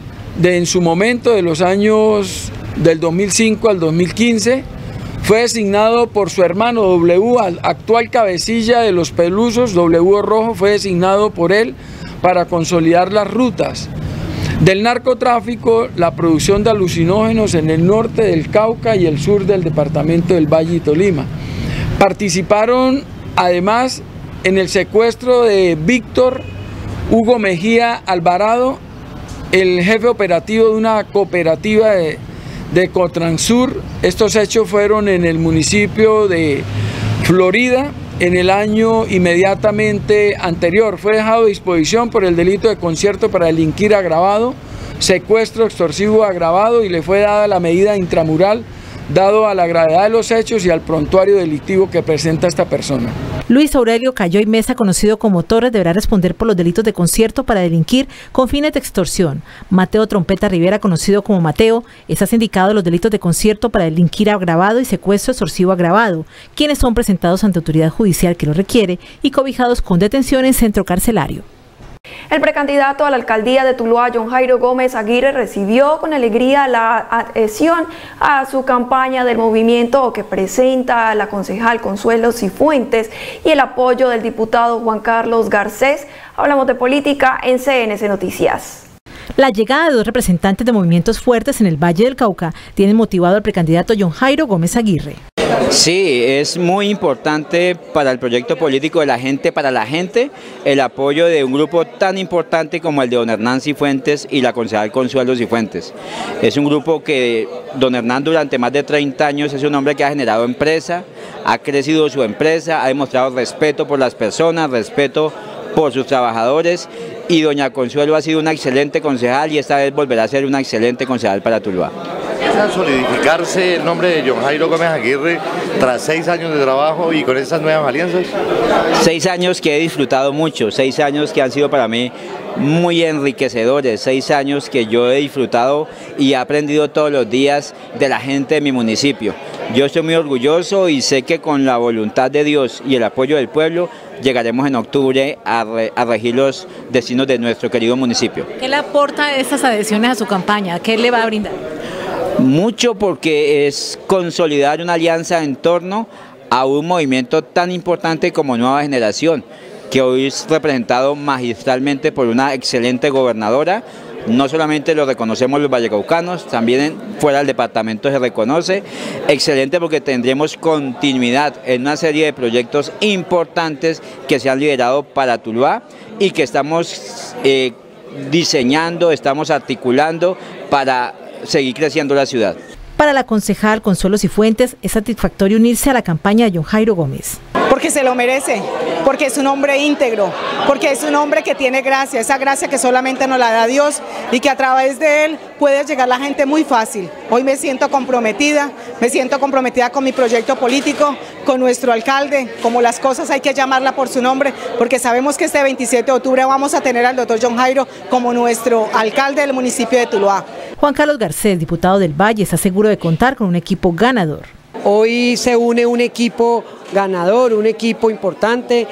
de en su momento, de los años del dos mil cinco al dos mil quince. Fue designado por su hermano W, actual cabecilla de los Pelusos. W Rojo fue designado por él para consolidar las rutas del narcotráfico, la producción de alucinógenos en el norte del Cauca y el sur del departamento del Valle y Tolima. Participaron además en el secuestro de Víctor Hugo Mejía Alvarado, el jefe operativo de una cooperativa de, de Cotransur. Estos hechos fueron en el municipio de Florida en el año inmediatamente anterior. Fue dejado a disposición por el delito de concierto para delinquir agravado, secuestro extorsivo agravado, y le fue dada la medida intramural dado a la gravedad de los hechos y al prontuario delictivo que presenta esta persona. Luis Aurelio Cayoy Mesa, conocido como Torres, deberá responder por los delitos de concierto para delinquir con fines de extorsión. Mateo Trompeta Rivera, conocido como Mateo, está sindicado de los delitos de concierto para delinquir agravado y secuestro extorsivo agravado, quienes son presentados ante autoridad judicial que lo requiere y cobijados con detención en centro carcelario. El precandidato a la alcaldía de Tuluá, John Jairo Gómez Aguirre, recibió con alegría la adhesión a su campaña del movimiento que presenta la concejal Consuelo Cifuentes y el apoyo del diputado Juan Carlos Garcés. Hablamos de política en C N C Noticias. La llegada de dos representantes de movimientos fuertes en el Valle del Cauca tiene motivado al precandidato John Jairo Gómez Aguirre. Sí, es muy importante para el proyecto político de la gente, para la gente, el apoyo de un grupo tan importante como el de don Hernán Cifuentes y la concejal Consuelo Cifuentes. Es un grupo que don Hernán durante más de treinta años es un hombre que ha generado empresa, ha crecido su empresa, ha demostrado respeto por las personas, respeto por sus trabajadores, y doña Consuelo ha sido una excelente concejal y esta vez volverá a ser una excelente concejal para Tuluá. ¿Empieza a solidificarse el nombre de John Jairo Gómez Aguirre tras seis años de trabajo y con estas nuevas alianzas? Seis años que he disfrutado mucho, seis años que han sido para mí muy enriquecedores, seis años que yo he disfrutado y he aprendido todos los días de la gente de mi municipio. Yo estoy muy orgulloso y sé que con la voluntad de Dios y el apoyo del pueblo llegaremos en octubre a, re, a regir los destinos de nuestro querido municipio. ¿Qué le aporta estas adhesiones a su campaña? ¿Qué le va a brindar? Mucho, porque es consolidar una alianza en torno a un movimiento tan importante como Nueva Generación, que hoy es representado magistralmente por una excelente gobernadora. No solamente lo reconocemos los vallecaucanos, también fuera del departamento se reconoce. Excelente, porque tendremos continuidad en una serie de proyectos importantes que se han liderado para Tuluá y que estamos eh, diseñando, estamos articulando para seguir creciendo la ciudad. Para la concejal Consuelo Cifuentes es satisfactorio unirse a la campaña de John Jairo Gómez. Porque se lo merece, porque es un hombre íntegro, porque es un hombre que tiene gracia, esa gracia que solamente nos la da Dios y que a través de él puede llegar la gente muy fácil. Hoy me siento comprometida, me siento comprometida con mi proyecto político, con nuestro alcalde, como las cosas hay que llamarla por su nombre, porque sabemos que este veintisiete de octubre vamos a tener al doctor John Jairo como nuestro alcalde del municipio de Tuluá. Juan Carlos Garcés, diputado del Valle, está seguro de contar con un equipo ganador. Hoy se une un equipo ganador, un equipo importante,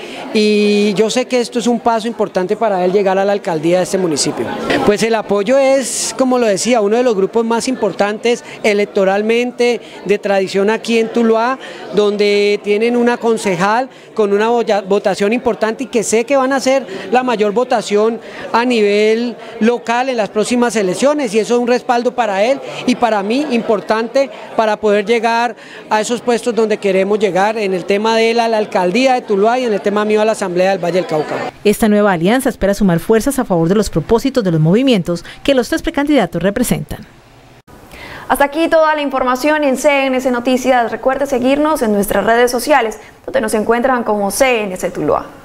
y yo sé que esto es un paso importante para él llegar a la alcaldía de este municipio. Pues el apoyo es, como lo decía, uno de los grupos más importantes electoralmente de tradición aquí en Tuluá, donde tienen una concejal con una votación importante y que sé que van a ser la mayor votación a nivel local en las próximas elecciones, y eso es un respaldo para él y para mí importante para poder llegar a esos puestos donde queremos llegar, en el tema de él a la alcaldía de Tuluá y en el tema mío a la Asamblea del Valle del Cauca. Esta nueva alianza espera sumar fuerzas a favor de los propósitos de los movimientos que los tres precandidatos representan. Hasta aquí toda la información en C N C Noticias. Recuerde seguirnos en nuestras redes sociales, donde nos encuentran como C N C Tuluá.